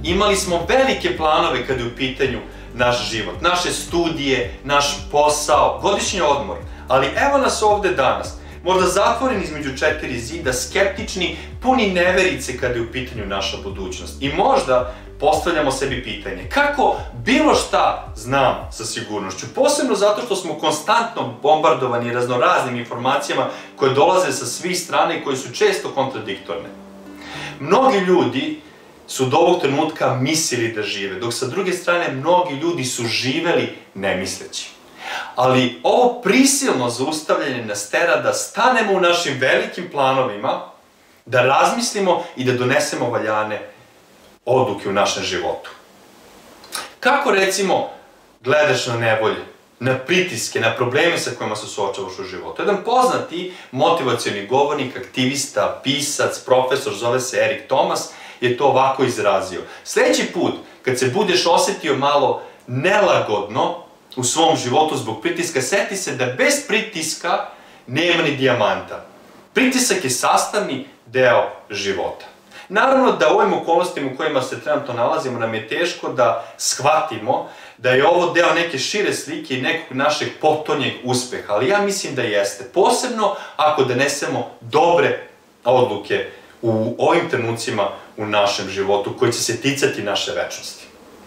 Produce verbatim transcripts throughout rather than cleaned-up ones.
imali smo velike planove kada je u pitanju naš život, naše studije, naš posao, godišnji odmor. Ali evo nas ovde danas, možda zatvoreni između četiri zida, skeptični, puni neverice kada je u pitanju naša budućnost. I možda postavljamo sebi pitanje, kako bilo šta znam sa sigurnošću, posebno zato što smo konstantno bombardovani raznoraznim informacijama koje dolaze sa svih strana i koje su često kontradiktorne. Mnogi ljudi su do ovog trenutka mislili da žive, dok sa druge strane mnogi ljudi su živeli ne misleći. Ali ovo prisilno zaustavljanje nas tera da stanemo u našim velikim planovima, da razmislimo i da donesemo valjane odluke u našem životu. Kako, recimo, gledaš na nevolje, na pritiske, na probleme sa kojima se suočavaš u životu? Jedan poznati motivacioni govornik, aktivista, pisac, profesor, zove se Erik Thomas, je to ovako izrazio. Sljedeći put, kad se budeš osetio malo nelagodno u svom životu zbog pritiska, seti se da bez pritiska nema ni dijamanta. Pritisak je sastavni deo života. Naravno da u ovim okolnostima u kojima se trenutno nalazimo nam je teško da shvatimo da je ovo deo neke šire slike i nekog našeg potonjeg uspeha, ali ja mislim da jeste. Posebno ako donesemo dobre odluke u ovim trenucima u našem životu koji će se ticati naše večnosti.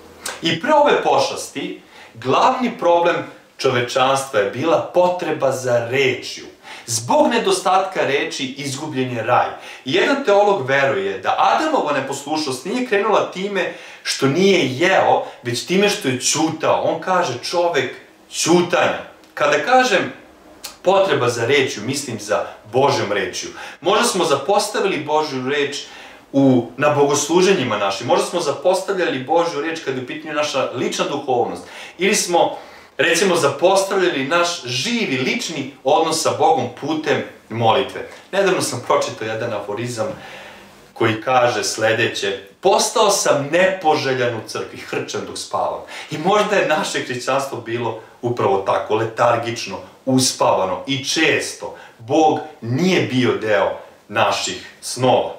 I pre ove pošasti, glavni problem čovečanstva je bila potreba za rečju. Zbog nedostatka reči izgubljen je raj. I jedan teolog veruje da Adamova neposlušnost nije krenula time što nije jeo, već time što je ćutao. On kaže čovek ćutanja. Kada kažem potreba za rečju, mislim za Božjom rečju. Možda smo zapostavili Božju reč u, na bogosluženjima našim, možda smo zapostavljali Božju reč kada je u pitanju naša lična duhovnost. Ili smo, recimo, zapostavljali naš živi, lični odnos sa Bogom putem molitve. Nedavno sam pročitao jedan aforizam koji kaže sledeće: postao sam nepoželjan u crkvi, hrčem dok spavam. I možda je naše hrišćanstvo bilo upravo tako, letargično, uspavano i često Bog nije bio deo naših snova.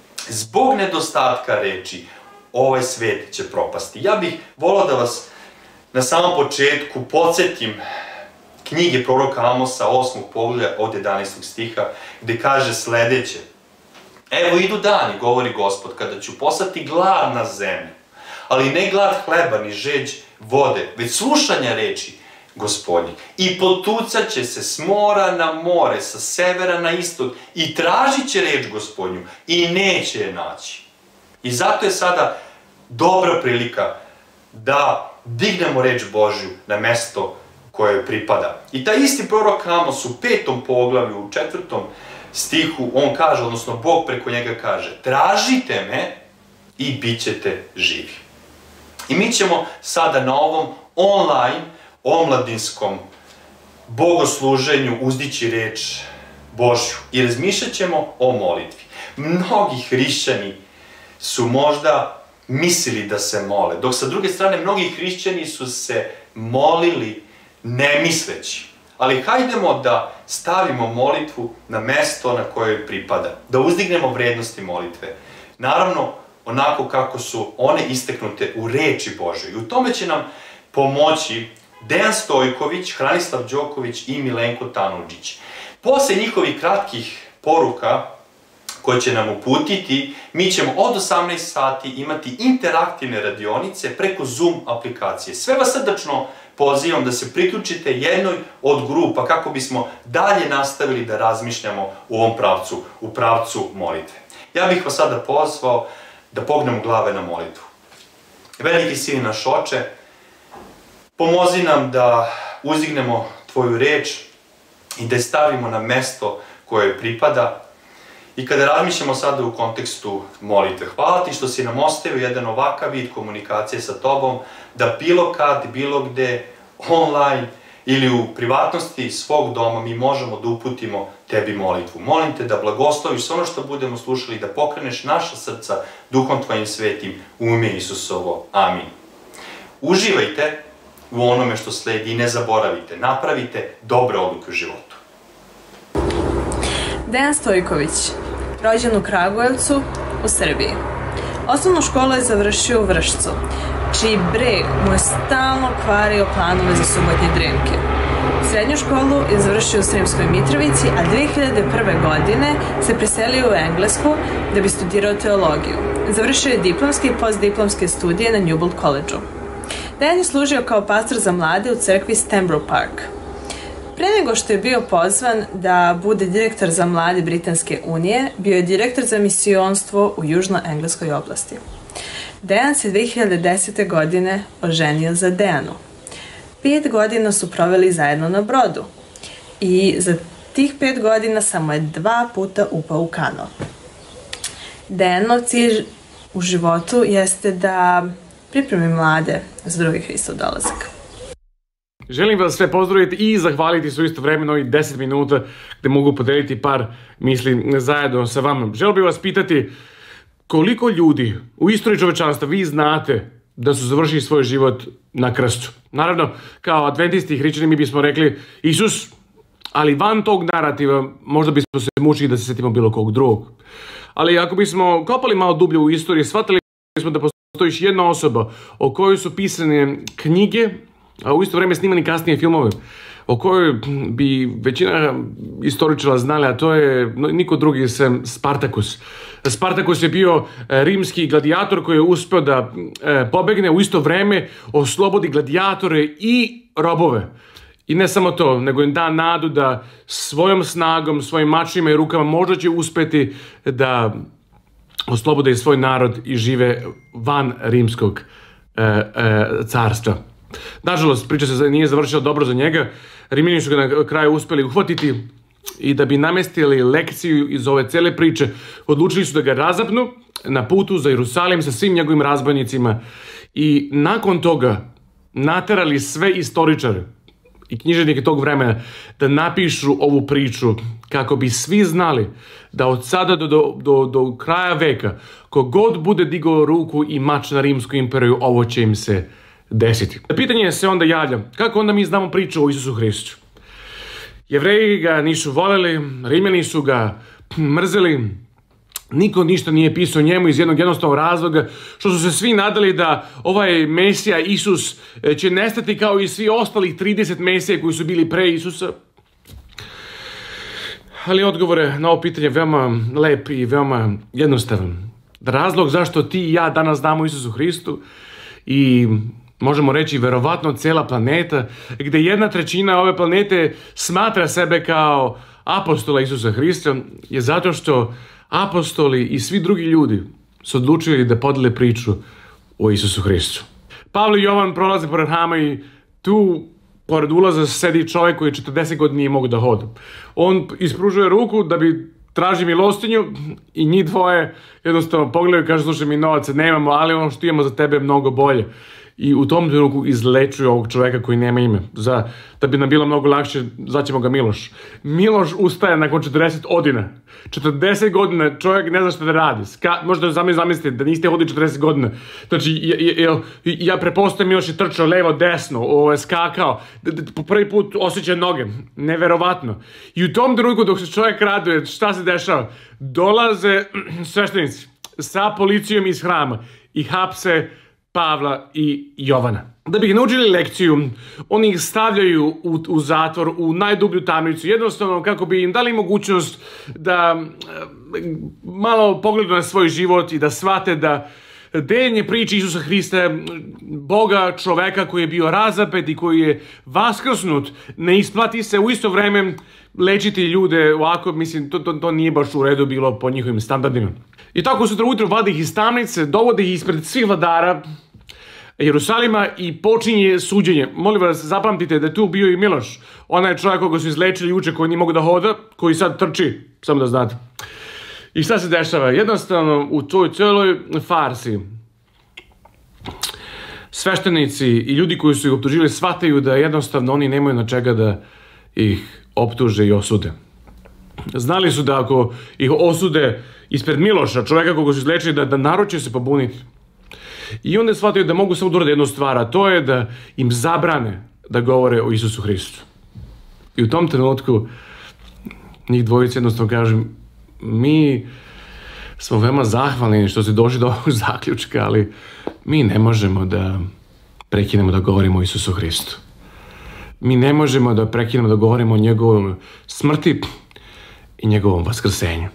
Zbog nedostatka reči, ovaj svet će propasti. Ja bih volao da vas na samom početku podsjetim knjige proroka Amosa, osmog poglavlja od jedanaestog stiha, gde kaže sledeće: evo idu dani, govori Gospod, kada ću poslati glad na zemlju, ali ne glad hleba ni žeđ vode, već slušanja reči Gospodnji. I potucat će se s mora na more, sa severa na istok, i tražit će reč Gospodnju i neće je naći. I zato je sada dobra prilika da dignemo reč Božju na mesto koje joj pripada. I taj isti prorok Amos u petom poglavlju, u četvrtom stihu, on kaže, odnosno Bog preko njega kaže: tražite me i bit ćete živi. I mi ćemo sada na ovom online, omladinskom bogosluženju uzdići reč Božju i razmišljat ćemo o molitvi. Mnogi hrišćani su možda mislili da se mole, dok sa druge strane mnogi hrišćani su se molili ne misleći. Ali hajdemo da stavimo molitvu na mesto na koje pripada, da uzdignemo vrednosti molitve. Naravno, onako kako su one isteknute u reči Božoj. I u tome će nam pomoći Dejan Stojković, Hranislav Đoković i Milenko Tanurdžić. Posle njihovih kratkih poruka koje će nam uputiti, mi ćemo od osamnaest sati imati interaktivne radionice preko Zoom aplikacije. Sve vas srdačno pozivam da se priključite jednoj od grupa kako bismo dalje nastavili da razmišljamo u ovom pravcu, u pravcu molitve. Ja bih vas sada pozvao da pognemo glave na molitvu. Veliki si naš Oče, pomozi nam da uzdignemo Tvoju reč i da je stavimo na mesto koje joj pripada. I kada razmišljamo sada u kontekstu molitve, hvala Ti što si nam ostavio jedan ovakav vid komunikacije sa Tobom, da bilo kad, bilo gde, online ili u privatnosti svog doma mi možemo da uputimo Tebi molitvu. Molim Te da blagosloviš sve ono što budemo slušali, da pokreneš naša srca Duhom Tvojim svetim u ime Isusovo. Amin. Uživajte u onome što sledi i ne zaboravite, napravite dobre odluke u životu. Dejan Stojković, rođen u Kragujevcu, u Srbiji. Osnovnu školu je završio u Vršcu, čiji breg mu je stalno kvario planove za subotnje dremke. Srednju školu je završio u Sremskoj Mitrovici, a dve hiljade prve. godine se preselio u Englesku da bi studirao teologiju. Završio je diplomske i postdiplomske studije na Newbold College-u. Dejan je služio kao pastor za mlade u crkvi Stanbrough Park. Pre nego što je bio pozvan da bude direktor za mlade Britanske unije, bio je direktor za misionstvo u južnoengleskoj oblasti. Dejan se dve hiljade desete. godine oženio za Dejanu. Pet godina su proveli zajedno na brodu i za tih pet godina samo je dva puta upao u kanal. Dejanov cilj u životu jeste da pripremi mlade za drugi Hristov dolazak. Želim vas sve pozdraviti i zahvaliti su istovremeno ovih deset minuta gde mogu podeliti par misli zajedno sa vama. Želio bih vas pitati koliko ljudi u istoriji čovečanstva vi znate da su završili svoj život na krstu. Naravno, kao adventisti i hrišćani mi bismo rekli Isus, ali van tog narativa možda bismo se mučili da se setimo bilo kog drugog. Ali ako bismo kopali malo dublje u istoriji, shvatili bismo da postoji još jedna osoba o kojoj su pisane knjige, a u isto vreme snimani kasnije filmove, o kojoj bi većina istoričara znali, a to je niko drugi sem Spartakus. Spartakus je bio rimski gladijator koji je uspeo da pobegne, u isto vreme oslobodi gladiatore i robove. I ne samo to, nego im da nadu da svojom snagom, svojim mačima i rukama možda će uspeti da oslobode svoj narod i žive van rimskog e, e, carstva. Nažalost, priča se nije završila dobro za njega. Rimljani su ga na kraju uspeli uhvatiti i da bi namestili lekciju iz ove cele priče, odlučili su da ga razapnu na putu za Jerusalim sa svim njegovim razbojnicima i nakon toga naterali sve istoričare i književnike tog vremena da napišu ovu priču kako bi svi znali da od sada do, do, do, do kraja veka kogod bude digao ruku i mač na Rimsku imperiju, ovo će im se desiti. Pitanje se onda javlja, kako onda mi znamo priču o Isusu Hristu? Jevreji ga nisu voljeli, Rimljani su ga mrzeli, niko ništa nije pisao njemu iz jednog jednostavnog razloga, što su se svi nadali da ovaj Mesija Isus će nestati kao i svi ostalih trideset Mesija koji su bili pre Isusa. Ali odgovor je na ovo pitanje veoma lep i veoma jednostavan. Razlog zašto ti i ja danas znamo Isusu Hristu i možemo reći verovatno cela planeta, gde jedna trećina ove planete smatra sebe kao apostola Isusa Hrista, je zato što apostoli i svi drugi ljudi su odlučili da podele priču o Isusu Hristu. Pavle i Jovan prolaze pored hrama i tu pored ulaza sedi čovjek koji četrdeset godina nije mogu da hoda. On ispružuje ruku da bi traži milostinju i njih dvoje jednostavno pogledaju i kažu, slušaj, mi novaca nemamo, ali ono što imamo za tebe je mnogo bolje. I u tom trenutku izlečuju ovog čoveka koji nema ime. Za, da bi nam bilo mnogo lakše, zvaćemo ga Miloš. Miloš ustaje nakon četrdeset godina. četrdeset godina čovjek ne zna šta da radi. Ska, možda sami zamislite da niste hodili četrdeset godina. Znači, ja, ja, ja prepostavim Miloš je trčao levo, desno, ovo, skakao. Po prvi put osjeća noge. Neverovatno. I u tom trenutku dok se čovjek raduje, šta se dešava? Dolaze sveštenici sa policijom iz hrama i hapse Pavla i Jovana. Da bi ih naučili lekciju, oni ih stavljaju u, u zatvor, u najdublju tamnicu, jednostavno kako bi im dali mogućnost da malo pogledu na svoj život i da shvate da deljenje priče Isusa Hrista, Boga, čoveka koji je bio razapet i koji je vaskrsnut, ne isplati se u isto vreme lečiti ljude ovako, mislim, to, to, to nije baš u redu bilo po njihovim standardima. I tako sutra ujutro vade ih iz tamnice, dovode ih ispred svih vladara Jerusalima i počinje suđenje. Molim vas, zapamtite da je tu bio i Miloš, onaj čovjek koga su izlečili juče, koji nije mogu da hoda, koji sad trči, samo da znate. I šta se dešava? Jednostavno u toj celoj farsi sveštenici i ljudi koji su ih optužili shvataju da jednostavno oni nemaju na čega da ih optuže i osude. Znali su da ako ih osude ispred Miloša, čovjeka koga su izlečili, da, da narod će se pobuniti. I onda shvataju da mogu samo da urade jednu stvar, a to je da im zabrane da govore o Isusu Hristu. I u tom trenutku njih dvojica jednostavno kažem, mi smo veoma zahvalni što ste došli do ovog zaključka, ali mi ne možemo da prekinemo da govorimo o Isusu Hristu. Mi ne možemo da prekinemo da govorimo o njegovoj smrti i njegovom vaskrsenju.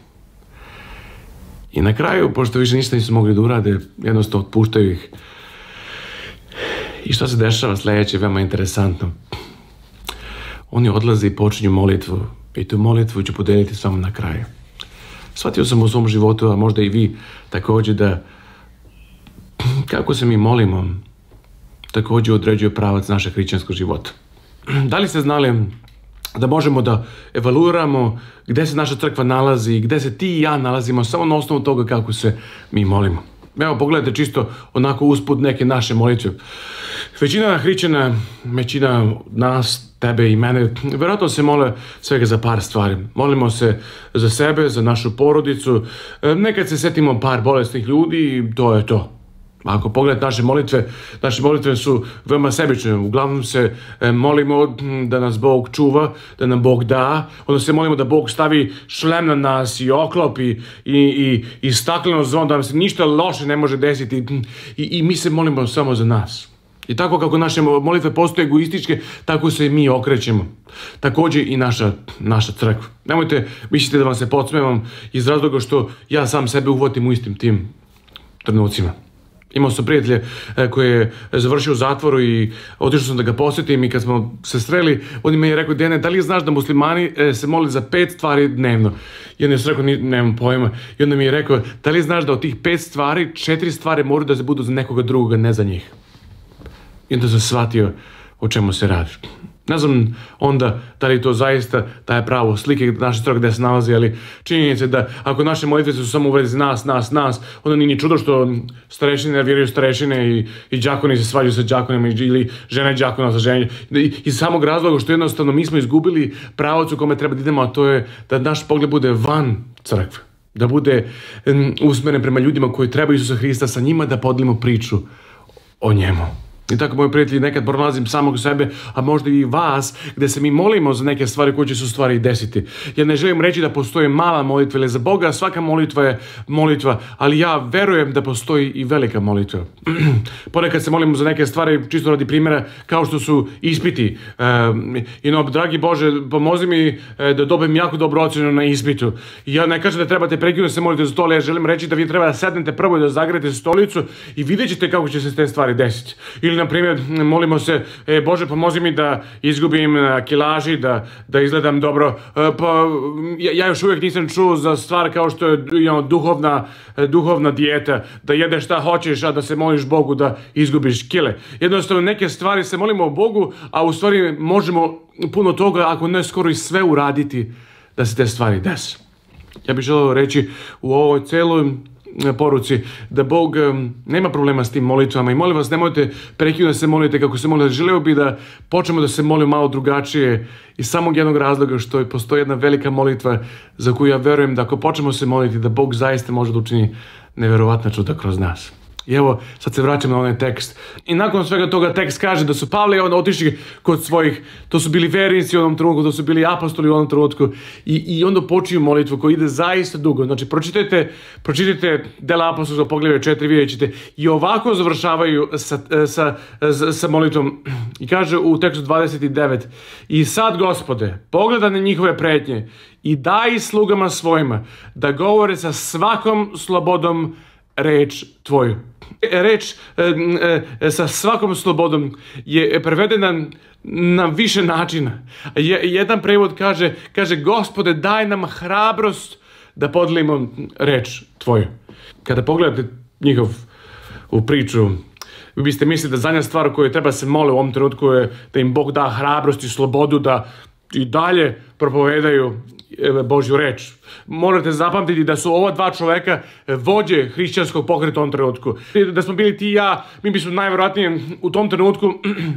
I na kraju, pošto više ništa nisu mogli da urade, jednostavno otpuštaju ih. I što se dešava sljedeće, veoma interesantno. Oni odlaze i počinju molitvu. I tu molitvu ću podeliti s vama na kraju. Shvatio sam u svom životu, a možda i vi također, da kako se mi molimo, također određuje pravac našeg hrišćanskog života. Da li ste znali da možemo da evaluiramo gde se naša crkva nalazi, gde se ti i ja nalazimo, samo na osnovu toga kako se mi molimo? Evo, pogledajte čisto onako usput neke naše molitve. Većina hrišćana, većina nas, tebe i mene, vjerojatno se mole svega za par stvari. Molimo se za sebe, za našu porodicu, nekad se setimo par bolesnih ljudi i to je to. Ako pogledate naše molitve, naše molitve su veoma sebične. Uglavnom se molimo da nas Bog čuva, da nam Bog da. Onda se molimo da Bog stavi šlem na nas i oklop i, i, i, i stakleno zvon, da nam se ništa loše ne može desiti. I, i mi se molimo samo za nas. I tako kako naše molitve postoje egoističke, tako se i mi okrećemo. Također i naša, naša crkva. Nemojte mislite da vam se podsmevam iz razloga što ja sam sebe uhvatim u istim tim trenucima. Imao sam prijatelje koji je završio u zatvoru i otišao sam da ga posjetim i kad smo se sreli, on mi je rekao: Dene, da li znaš da muslimani se mole za pet stvari dnevno? I onda je rekao: nemam pojma. I onda mi je rekao: da li znaš da od tih pet stvari, četiri stvari moraju da se budu za nekoga drugoga, ne za njih? I onda sam shvatio o čemu se radi. Ne znam onda da li to zaista daje pravo slike naše crkve gdje se nalazi, ali činjenica je da ako naše molitve su samo u vezi nas, nas, nas, onda nije ni čudo što starešine nerviraju starešine i, i đakoni se svađaju sa đakonima ili žene đakona sa ženje. I, iz samog razloga što jednostavno mi smo izgubili pravac u kome treba da idemo, a to je da naš pogled bude van crkve. Da bude um, usmeren prema ljudima koji trebaju Isusa Hrista, sa njima da podelimo priču o njemu. I tako, moji prijatelji, nekad pronalazim samog sebe, a možda i vas, gdje se mi molimo za neke stvari koje će se u stvari desiti. Ja ne želim reći da postoji mala molitva, ili za Boga svaka molitva je molitva, ali ja verujem da postoji i velika molitva. Ponekad se molimo za neke stvari, čisto radi primjera, kao što su ispiti. I no, dragi Bože, pomozi mi da dobijem jako dobru ocjenu na ispitu. I ja ne kažem da trebate prekinuti se moliti za to, ali ja želim reći da vi treba da sednete prvo i da zagrete stolicu i vidjet ćete kako će se te stvari desiti. Ili, na primjer, molimo se: e, Bože, pomozi mi da izgubim na kilaži, da, da izgledam dobro. E, pa, ja, ja još uvijek nisam čuo za stvar kao što je you know, duhovna, duhovna dijeta, da jedeš šta hoćeš, a da se moliš Bogu da izgubiš kile. Jednostavno, neke stvari se molimo o Bogu, a u stvari možemo puno toga, ako ne skoro i sve uraditi, da se te stvari desi. Ja bih želeo reći u ovoj celoj poruci da Bog um, nema problema s tim molitvama i molim vas, nemojte prekinuti da se molite kako se molite. Želeo bi da počnemo da se molimo malo drugačije iz samog jednog razloga što postoji jedna velika molitva za koju ja verujem da ako počnemo se moliti da Bog zaista može da učini neverovatna čuda kroz nas. I evo, sad se vraćam na onaj tekst. I nakon svega toga tekst kaže da su Pavle i on otišli kod svojih, to su bili vernici u onom trenutku, to su bili apostoli u onom trenutku i, i onda počinju molitvu koja ide zaista dugo. Znači, pročitajte, pročitajte dela apostola, pogledajte četiri, vidjet ćete. I ovako završavaju sa, sa, sa, sa molitvom. I kaže u tekstu dvadeset devet: I sad, Gospode, pogledaj na njihove pretnje i daj slugama svojima da govore sa svakom slobodom reč Tvoju. Reč e, e, sa svakom slobodom je prevedena na više načina. Je, jedan prevod kaže, kaže: Gospode, daj nam hrabrost da podelimo reč Tvoju. Kada pogledate njihov u priču, vi biste mislili da zadnja stvar o kojoj treba se mole u ovom trenutku je da im Bog da hrabrost i slobodu da i dalje propovedaju Božju reč. Morate zapamtiti da su ova dva čoveka vođe hrišćanskog pokreta u tom trenutku. Da smo bili ti i ja, mi bismo najvjerojatnije u tom trenutku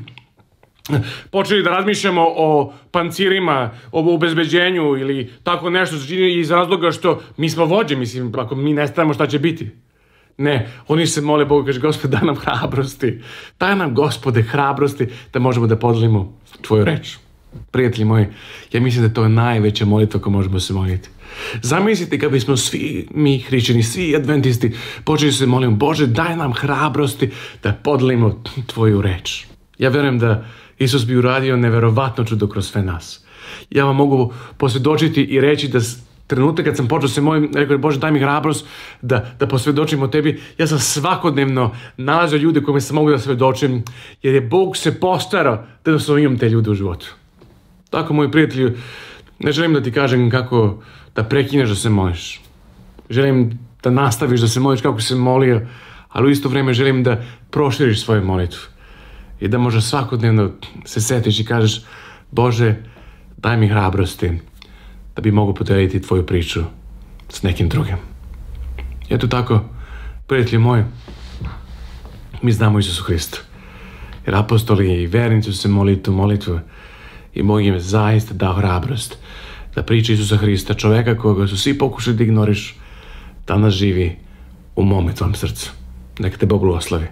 počeli da razmišljamo o pancirima, o obezbeđenju ili tako nešto iz razloga što mi smo vođe, mislim, ako mi ne stavimo šta će biti. Ne, oni se mole Bogu, kaže: Gospode, daj nam hrabrosti. Daj nam, Gospode, hrabrosti da možemo da podelimo Tvoju reč. Prijatelji moji, ja mislim da to je najveća molitva koju možemo se moliti. Zamislite kad bismo svi mi hrišćani, svi adventisti počeli se moliti, Bože, daj nam hrabrosti da podelimo Tvoju reč. Ja vjerujem da Isus bi uradio neverovatno čudo kroz sve nas. Ja vam mogu posvjedočiti i reći da trenutak kad sam počeo se molim, rekao, Bože, daj mi hrabrost da, da posvjedočim o Tebi. Ja sam svakodnevno nalazio ljude kojima sam mogu da svjedočim, jer je Bog se postarao da jednostavno imam te ljude u životu. Tako, moji prijatelji, ne želim da ti kažem kako da prekineš da se moliš. Želim da nastaviš da se moliš kako si se molio, ali u isto vrijeme želim da proširiš svoju molitvu. I da možda svakodnevno se setiš i kažeš, Bože, daj mi hrabrosti da bi mogu podijeliti tvoju priču s nekim drugim. Eto tako, prijatelji moji, mi znamo Isusu Hristu. Jer apostoli i vernici su se molili tu molitvu i Bog im je zaista dao hrabrost da priča Isusa Hrista, čovjeka koga su svi pokušali da ignoriš, danas živi u mom i tvom srcu. Neka te Bog blagoslovi.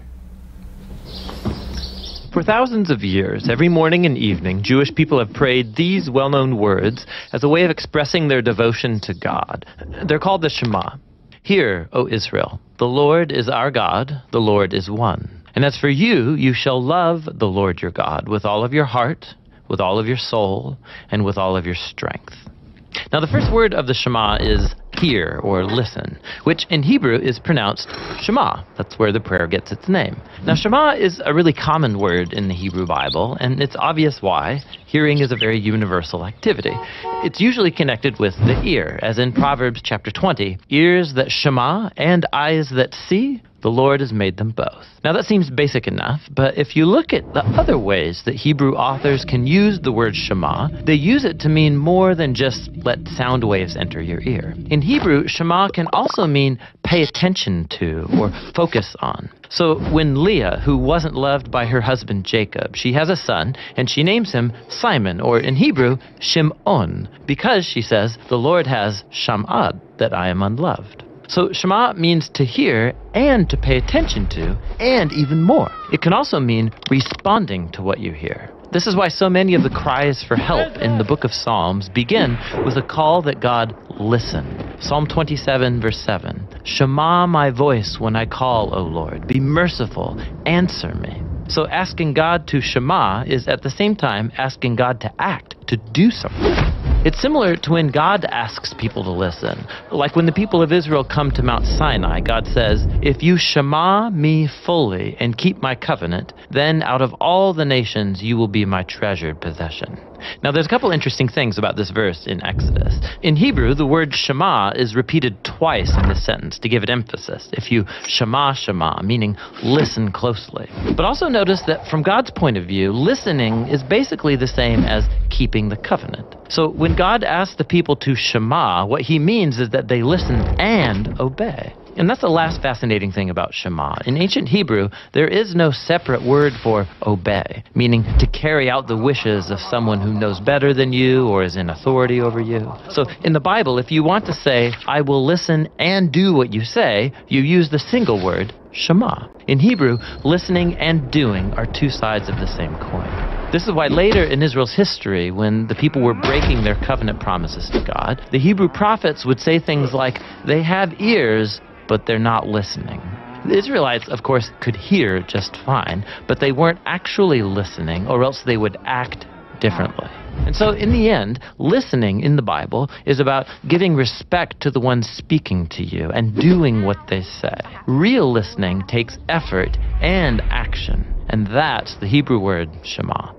For thousands of years, every morning and evening, Jewish people have prayed these well-known words as a way of expressing their devotion to God. They're called the Shema. Hear, O Israel, the Lord is our God, the Lord is one. And as for you, you shall love the Lord your God with all of your heart, with all of your soul, and with all of your strength. Now, the first word of the Shema is hear or listen, which in Hebrew is pronounced Shema. That's where the prayer gets its name. Now, Shema is a really common word in the Hebrew Bible, and it's obvious why. Hearing is a very universal activity. It's usually connected with the ear, as in Proverbs chapter twenty, ears that shema and eyes that see, the Lord has made them both. Now that seems basic enough, but if you look at the other ways that Hebrew authors can use the word Shema, they use it to mean more than just let sound waves enter your ear. In Hebrew, Shema can also mean pay attention to or focus on. So when Leah, who wasn't loved by her husband Jacob, she has a son, and she names him Simon, or in Hebrew, Shim'on, because, she says, the Lord has sham'ad, that I am unloved. So Shema means to hear and to pay attention to, and even more. It can also mean responding to what you hear. This is why so many of the cries for help in the book of Psalms begin with a call that God listen. Psalm twenty-seven, verse seven. Shema my voice when I call, O Lord. Be merciful, answer me. So asking God to Shema is at the same time asking God to act, to do something. It's similar to when God asks people to listen. Like when the people of Israel come to Mount Sinai, God says, if you shema me fully and keep my covenant, then out of all the nations you will be my treasured possession. Now there's a couple interesting things about this verse in Exodus. In Hebrew, the word shema is repeated twice in this sentence to give it emphasis. If you shema shema, meaning listen closely. But also notice that from God's point of view, listening is basically the same as keeping the covenant. So when God asks the people to shema, what he means is that they listen and obey. And that's the last fascinating thing about Shema. In ancient Hebrew, there is no separate word for obey, meaning to carry out the wishes of someone who knows better than you or is in authority over you. So in the Bible, if you want to say, I will listen and do what you say, you use the single word, Shema. In Hebrew, listening and doing are two sides of the same coin. This is why later in Israel's history, when the people were breaking their covenant promises to God, the Hebrew prophets would say things like, they have ears, but they're not listening. The Israelites, of course, could hear just fine, but they weren't actually listening, or else they would act differently. And so in the end, listening in the Bible is about giving respect to the one speaking to you and doing what they say. Real listening takes effort and action, and that's the Hebrew word Shema.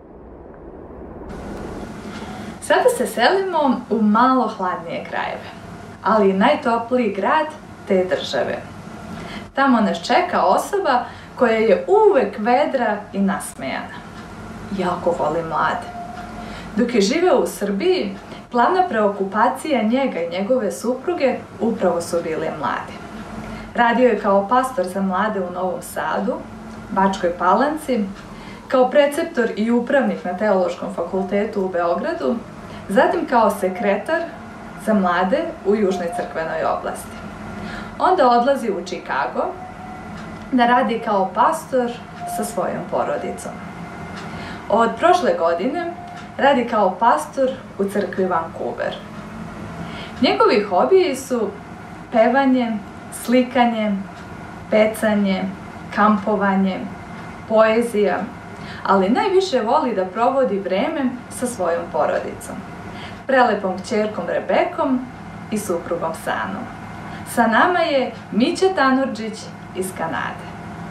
Sada se selimo u malo hladnije krajeve, ali najtopliji grad te države. Tamo nas čeka osoba koja je uvek vedra i nasmejana. Jako voli mlade. Dok je živeo u Srbiji, glavna preokupacija njega i njegove supruge upravo su bili mladi. Radio je kao pastor za mlade u Novom Sadu, Bačkoj Palanci, kao preceptor i upravnik na Teološkom fakultetu u Beogradu, zatim kao sekretar za mlade u Južnoj crkvenoj oblasti. Onda odlazi u Čikago da radi kao pastor sa svojom porodicom. Od prošle godine radi kao pastor u crkvi Vancouver. Njegovi hobiji su pevanje, slikanje, pecanje, kampovanje, poezija, ali najviše voli da provodi vreme sa svojom porodicom, prelepom kćerkom Rebekom i suprugom Sanom. Sa nama je Mića Tanurdžić iz Kanade.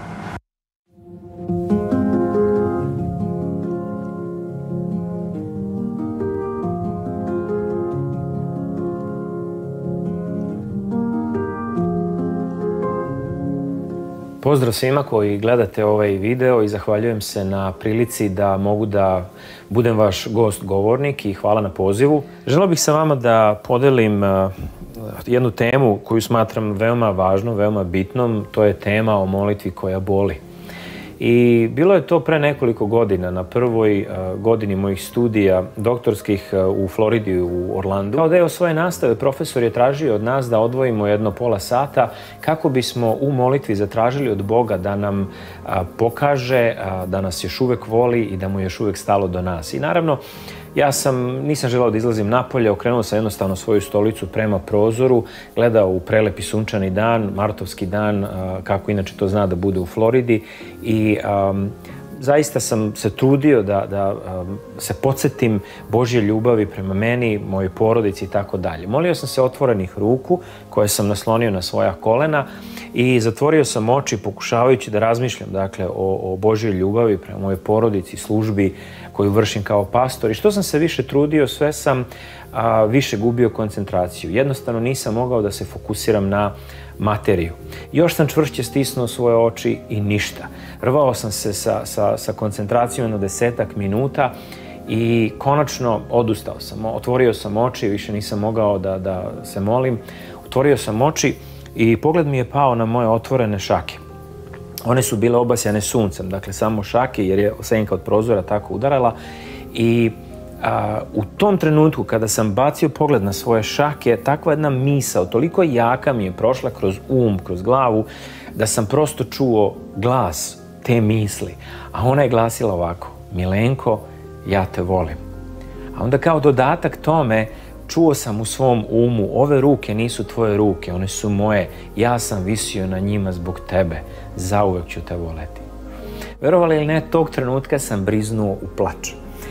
Pozdrav svima koji gledate ovaj video i zahvaljujem se na prilici da mogu da budem vaš gost govornik i hvala na pozivu. Želeo bih sa vama da podelim jednu temu koju smatram veoma važnom, veoma bitnom. To je tema o molitvi koja boli. I bilo je to pre nekoliko godina, na prvoj godini mojih studija doktorskih u Floridi, u Orlandu. Kao deo svoje nastave profesor je tražio od nas da odvojimo jedno pola sata kako bismo u molitvi zatražili od Boga da nam pokaže da nas još uvek voli i da mu je još uvek stalo do nas. I naravno, ja sam, nisam želeo da izlazim napolje, okrenuo sam jednostavno svoju stolicu prema prozoru, gledao u prelepi sunčani dan, martovski dan, kako inače to zna da bude u Floridi i um, zaista sam se trudio da, da um, se podsjetim Božje ljubavi prema meni, mojoj porodici i tako dalje. Molio sam se otvorenih ruku koje sam naslonio na svoja kolena i zatvorio sam oči pokušavajući da razmišljam dakle, o, o Božjoj ljubavi prema mojoj porodici, službi koju vršim kao pastor. I što sam se više trudio, sve sam a, više gubio koncentraciju. Jednostavno nisam mogao da se fokusiram na materiju. Još sam čvršće stisnuo svoje oči i ništa. Rvao sam se sa, sa, sa koncentracijom na desetak minuta i konačno odustao sam. Otvorio sam oči, više nisam mogao da, da se molim. Otvorio sam oči i pogled mi je pao na moje otvorene šake. One su bile obasjane suncem, dakle samo šake jer je senka od prozora tako udarala i a, u tom trenutku kada sam bacio pogled na svoje šake, takva jedna misao, toliko jaka mi je prošla kroz um, kroz glavu, da sam prosto čuo glas te misli. A ona je glasila ovako: Milenko, ja te volim. A onda kao dodatak tome, čuo sam u svom umu: ove ruke nisu tvoje ruke, one su moje. Ja sam visio na njima zbog tebe. Zauvek ću te voleti. Verovali ili ne, tog trenutka sam briznuo u plač.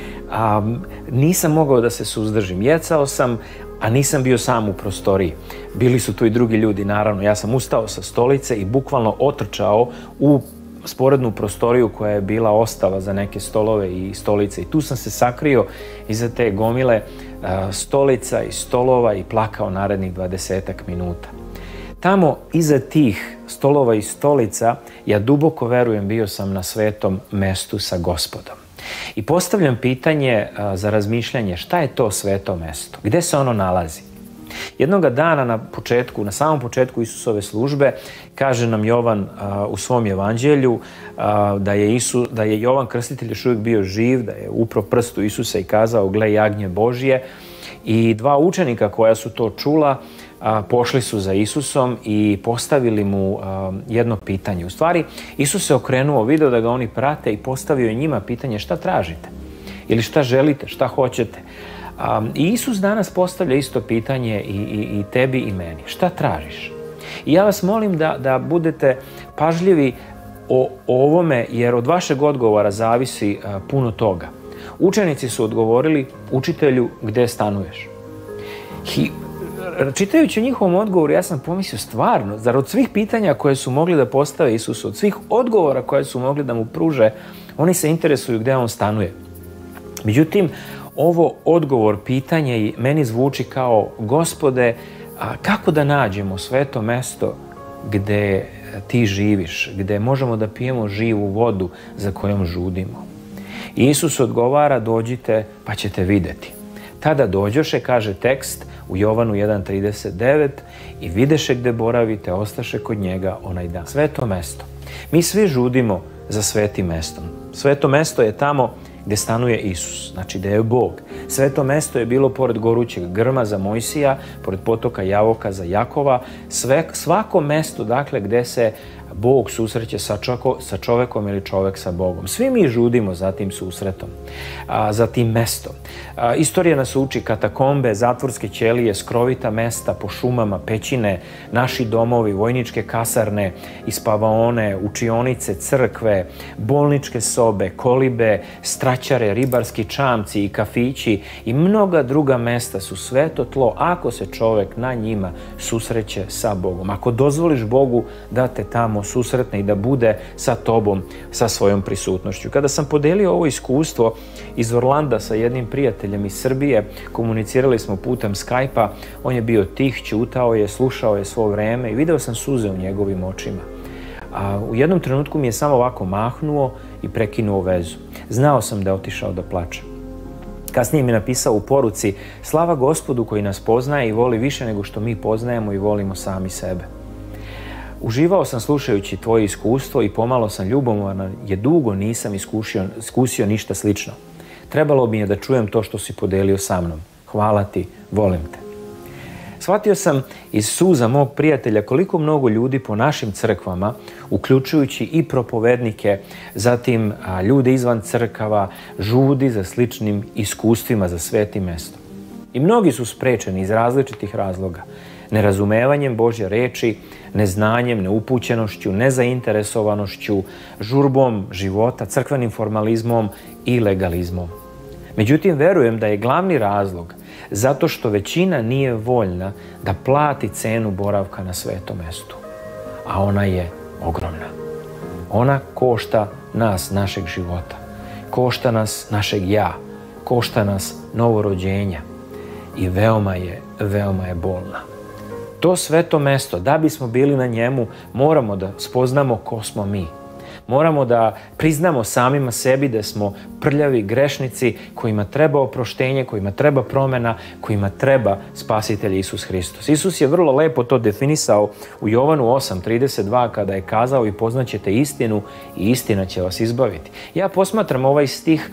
Um, nisam mogao da se suzdržim. Jecao sam, a nisam bio sam u prostoriji. Bili su tu i drugi ljudi, naravno. Ja sam ustao sa stolice i bukvalno otrčao u sporednu prostoriju koja je bila ostava za neke stolove i stolice. I tu sam se sakrio iza te gomile uh, stolica i stolova i plakao narednih dvadesetak minuta. Tamo, iza tih stolova i stolica, ja duboko verujem, bio sam na svetom mestu sa Gospodom. I postavljam pitanje uh, za razmišljanje: šta je to sveto mesto? Gde se ono nalazi? Jednoga dana na početku, na samom početku Isusove službe, kaže nam Jovan uh, u svom evanđelju uh, da, je Isu, da je Jovan Krstitelj još uvijek bio živ, da je upro prst u Isusa i kazao: gle, jagnje Božje. I dva učenika koja su to čula a, pošli su za Isusom i postavili mu a, jedno pitanje. U stvari, Isus se okrenuo, video da ga oni prate i postavio je njima pitanje: šta tražite? Ili šta želite, šta hoćete? A, I Isus danas postavlja isto pitanje i, i, i tebi i meni. Šta tražiš? I ja vas molim da, da budete pažljivi o, o ovome, jer od vašeg odgovora zavisi a, puno toga. Učenici su odgovorili: učitelju, gde stanuješ? I čitajući u njihovom odgovoru, ja sam pomislio: stvarno, zar od svih pitanja koje su mogli da postave Isusu, od svih odgovora koje su mogli da mu pruže, oni se interesuju gde on stanuje? Međutim, ovo odgovor, pitanje, meni zvuči kao: Gospode, a kako da nađemo sveto mesto gde ti živiš, gde možemo da pijemo živu vodu za kojom žudimo? I Isus odgovara: dođite pa ćete videti. Tada dođoše, kaže tekst u Jovanu jedan trideset devet, i videše gde boravite, ostaše kod njega onaj dan. Sveto mesto. Mi svi žudimo za svetim mestom. Sveto mesto je tamo gdje stanuje Isus, znači da je Bog. Sveto mesto je bilo pored gorućeg grma za Mojsija, pored potoka Javoka za Jakova, sve, svako mesto dakle gdje se Bog susreće sa, čoko, sa čovekom ili čovek sa Bogom. Svi mi žudimo za tim susretom, a, za tim mestom. A, istorija nas uči katakombe, zatvorske ćelije, skrovita mesta po šumama, pećine, naši domovi, vojničke kasarne, ispavaone, učionice, crkve, bolničke sobe, kolibe, straćare, ribarski čamci i kafići i mnoga druga mesta su sveto tlo ako se čovek na njima susreće sa Bogom. Ako dozvoliš Bogu da te tamo susretne i da bude sa tobom, sa svojom prisutnošću. Kada sam podelio ovo iskustvo iz Orlanda sa jednim prijateljem iz Srbije, komunicirali smo putem Skype-a, on je bio tih, ćutao je, slušao je svo vreme i video sam suze u njegovim očima. A u jednom trenutku mi je samo ovako mahnuo i prekinuo vezu. Znao sam da je otišao da plače. Kasnije mi je napisao u poruci: slava Gospodu koji nas poznaje i voli više nego što mi poznajemo i volimo sami sebe. Uživao sam slušajući tvoje iskustvo i pomalo sam ljubomoran jer dugo nisam iskušio, iskusio ništa slično. Trebalo bi je da čujem to što si podelio sa mnom. Hvala ti, volim te. Shvatio sam iz suza mog prijatelja koliko mnogo ljudi po našim crkvama, uključujući i propovednike, zatim a, ljude izvan crkava, žudi za sličnim iskustvima za svetim mestom. I mnogi su sprečeni iz različitih razloga. Nerazumevanjem Božje reči, neznanjem, neupućenošću, nezainteresovanošću, žurbom života, crkvenim formalizmom i legalizmom. Međutim, verujem da je glavni razlog zato što većina nije voljna da plati cenu boravka na svetom mestu. A ona je ogromna. Ona košta nas, našeg života. Košta nas našeg ja. Košta nas novorođenja. I veoma je, veoma je bolna. To sveto mesto, da bismo bili na njemu, moramo da spoznamo ko smo mi. Moramo da priznamo samima sebi da smo prljavi grešnici kojima treba oproštenje, kojima treba promena, kojima treba spasitelj Isus Hristos. Isus je vrlo lepo to definisao u Jovanu osam trideset dva kada je kazao: i poznaćete istinu i istina će vas izbaviti. Ja posmatram ovaj stih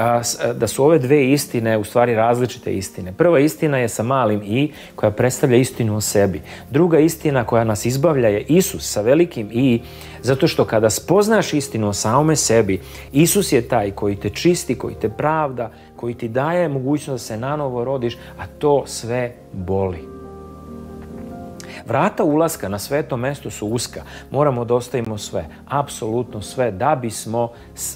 da su ove dve istine u stvari različite istine. Prva istina je sa malim i, koja predstavlja istinu o sebi. Druga istina koja nas izbavlja je Isus sa velikim i, zato što kada spoznaš istinu o samome sebi, Isus je taj koji te čisti, koji te pravda, koji ti daje mogućnost da se nanovo rodiš, a to sve boli. Vrata ulaska na sveto mesto su uska. Moramo da ostavimo sve, apsolutno sve, da bismo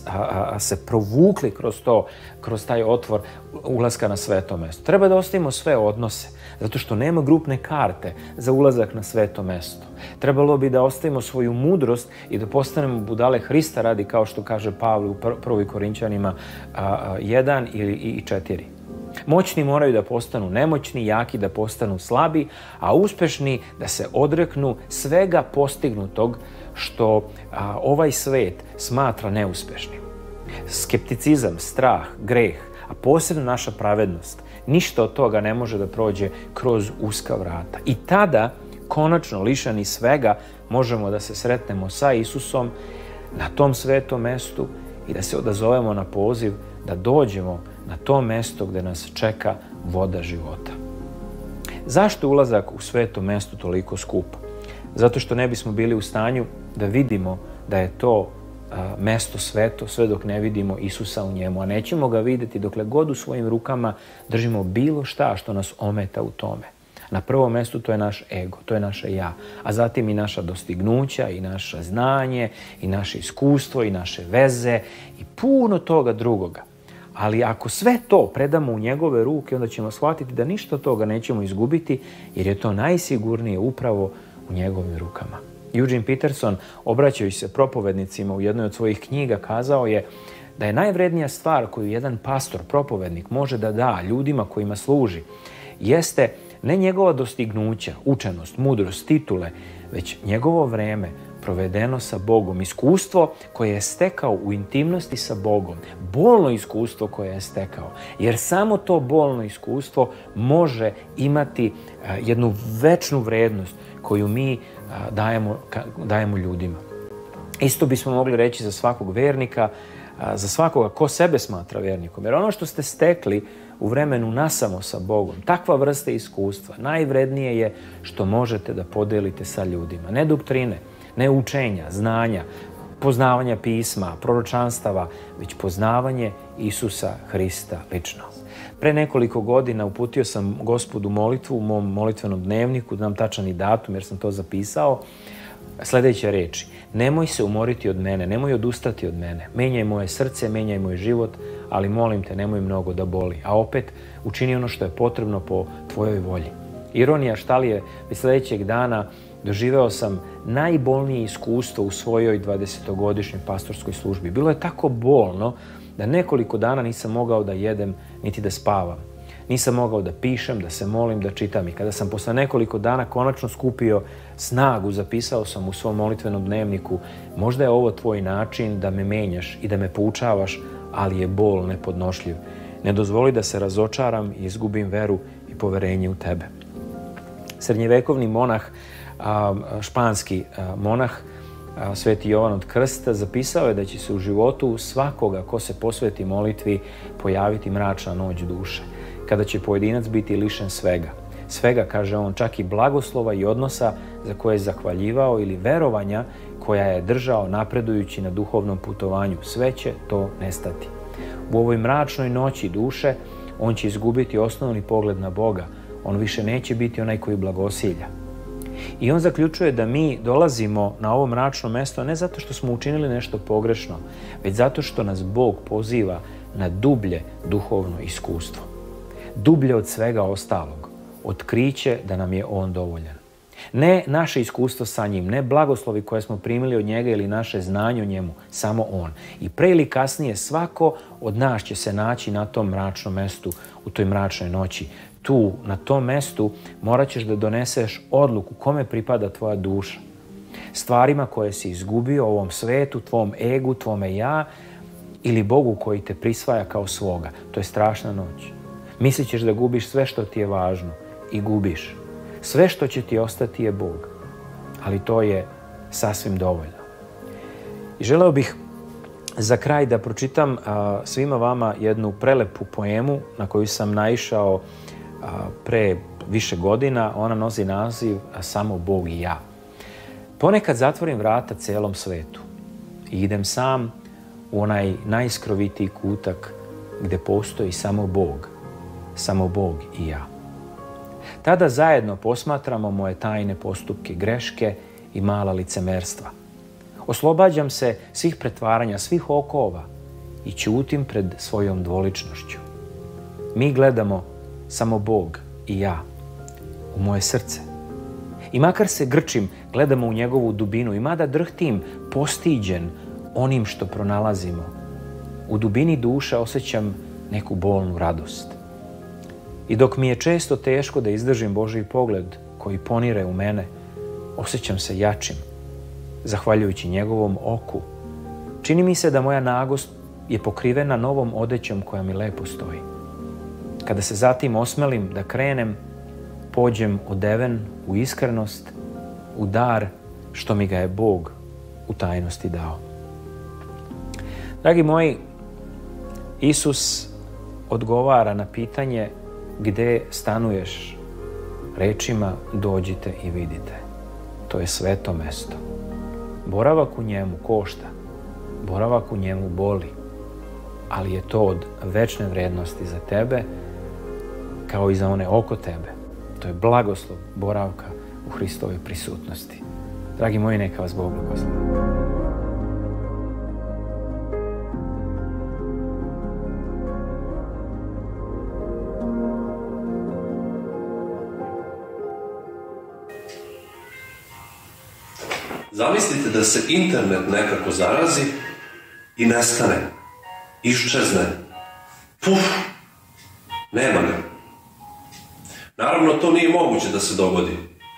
se provukli kroz to, kroz taj otvor ulaska na sveto mesto. Treba da ostavimo sve odnose, zato što nema grupne karte za ulazak na sveto mesto. Trebalo bi da ostavimo svoju mudrost i da postanemo budale Hrista radi, kao što kaže Pavle u prvoj Korinćanima jedan i četiri. Moćni moraju da postanu nemoćni, jaki da postanu slabi, a uspešni da se odreknu svega postignutog što a, ovaj svet smatra neuspešnim. Skepticizam, strah, greh, a posebno naša pravednost, ništa od toga ne može da prođe kroz uska vrata. I tada, konačno lišani svega, možemo da se sretnemo sa Isusom na tom svetom mestu i da se odazovemo na poziv da dođemo na to mesto gdje nas čeka voda života. Zašto je ulazak u sveto mesto toliko skup? Zato što ne bismo bili u stanju da vidimo da je to a, mesto sveto sve dok ne vidimo Isusa u njemu, a nećemo ga vidjeti dokle god u svojim rukama držimo bilo šta što nas ometa u tome. Na prvom mjestu to je naš ego, to je naše ja, a zatim i naša dostignuća, i naše znanje, i naše iskustvo, i naše veze, i puno toga drugoga. Ali ako sve to predamo u njegove ruke, onda ćemo shvatiti da ništa od toga nećemo izgubiti, jer je to najsigurnije upravo u njegovim rukama. Eugene Peterson, obraćajući se propovednicima u jednoj od svojih knjiga, kazao je da je najvrednija stvar koju jedan pastor, propovednik, može da da ljudima kojima služi, jeste ne njegova dostignuća, učenost, mudrost, titule, već njegovo vreme provedeno sa Bogom, iskustvo koje je stekao u intimnosti sa Bogom, bolno iskustvo koje je stekao, jer samo to bolno iskustvo može imati jednu večnu vrednost koju mi dajemo, dajemo ljudima. Isto bismo mogli reći za svakog vernika, za svakoga ko sebe smatra vjernikom. Jer ono što ste stekli u vremenu nasamo sa Bogom, takva vrsta iskustva, najvrednije je što možete da podelite sa ljudima. Ne doktrine, ne učenja, znanja, poznavanja pisma, proročanstava, već poznavanje Isusa Hrista lično. Pre nekoliko godina uputio sam Gospodu molitvu u mom molitvenom dnevniku, znam tačan i datum jer sam to zapisao, sljedeće reči: nemoj se umoriti od mene, nemoj odustati od mene, menjaj moje srce, menjaj moj život, ali molim te, nemoj mnogo da boli, a opet učini ono što je potrebno po tvojoj volji. Ironija šta li je, već sljedećeg dana doživeo sam najbolnije iskustvo u svojoj dvadesetogodišnjoj pastorskoj službi. Bilo je tako bolno da nekoliko dana nisam mogao da jedem niti da spavam. Nisam mogao da pišem, da se molim, da čitam. I kada sam posle nekoliko dana konačno skupio snagu, zapisao sam u svom molitvenom dnevniku: možda je ovo tvoj način da me menjaš i da me poučavaš, ali je bol nepodnošljiv. Ne dozvoli da se razočaram i izgubim veru i poverenje u tebe. Srednjevekovni monah, španski monah, Sveti Jovan od Krsta, zapisao je da će se u životu svakoga ko se posveti molitvi pojaviti mračna noć duše, kada će pojedinac biti lišen svega. Svega, kaže on, čak i blagoslova i odnosa za koje je zahvaljivao ili verovanja koja je držao napredujući na duhovnom putovanju. Sve će to nestati. U ovoj mračnoj noći duše on će izgubiti osnovni pogled na Boga. On više neće biti onaj koji blagosilja. I on zaključuje da mi dolazimo na ovo mračno mesto ne zato što smo učinili nešto pogrešno, već zato što nas Bog poziva na dublje duhovno iskustvo. Dublje od svega ostalog. Otkriće da nam je on dovoljan. Ne naše iskustvo sa njim, ne blagoslovi koje smo primili od njega ili naše znanje o njemu, samo on. I pre ili kasnije svako od nas će se naći na tom mračnom mestu, u toj mračnoj noći. Tu, na tom mestu, morat ćeš da doneseš odluku kome pripada tvoja duša. Stvarima koje si izgubio, ovom svetu, tvom egu, tvome ja, ili Bogu koji te prisvaja kao svoga. To je strašna noć. Mislit ćeš da gubiš sve što ti je važno i gubiš. Sve što će ti ostati je Bog. Ali to je sasvim dovoljno. I želeo bih za kraj da pročitam a, svima vama jednu prelepu poemu na koju sam naišao a, pre više godina. Ona nosi naziv Samo Bog i ja. Ponekad zatvorim vrata celom svetu i idem sam u onaj najskrovitiji kutak gde postoji samo Bog, samo Bog i ja. Tada zajedno posmatramo moje tajne postupke, greške i mala licemerstva. Oslobađam se svih pretvaranja, svih okova i ćutim pred svojom dvoličnošću. Mi gledamo samo Bog i ja u moje srce. I makar se grčim, gledamo u njegovu dubinu i mada drhtim, postiđen onim što pronalazimo, u dubini duše osjećam neku bolnu radost. I dok mi je često teško da izdržim Božji pogled koji ponire u mene, osjećam se jačim, zahvaljujući njegovom oku. Čini mi se da moja nagost je pokrivena novom odećom koja mi lepo stoji. Kada se zatim osmelim da krenem, pođem odeven u iskrenost, u dar što mi ga je Bog u tajnosti dao. Dragi moji, Isus odgovara na pitanje gde stanuješ rečima dođite i vidite. To je sveto mesto. Boravak u njemu košta, boravak u njemu boli, ali je to od večne vrednosti za tebe kao i za one oko tebe. To je blagoslov boravka u Hristovoj prisutnosti. Dragi moji, neka vas Bog blagoslovi. Zamislite da se internet nekako zarazi i nestane, iščezne. Puf, nema ga. Naravno, to nije moguće da se dogodi.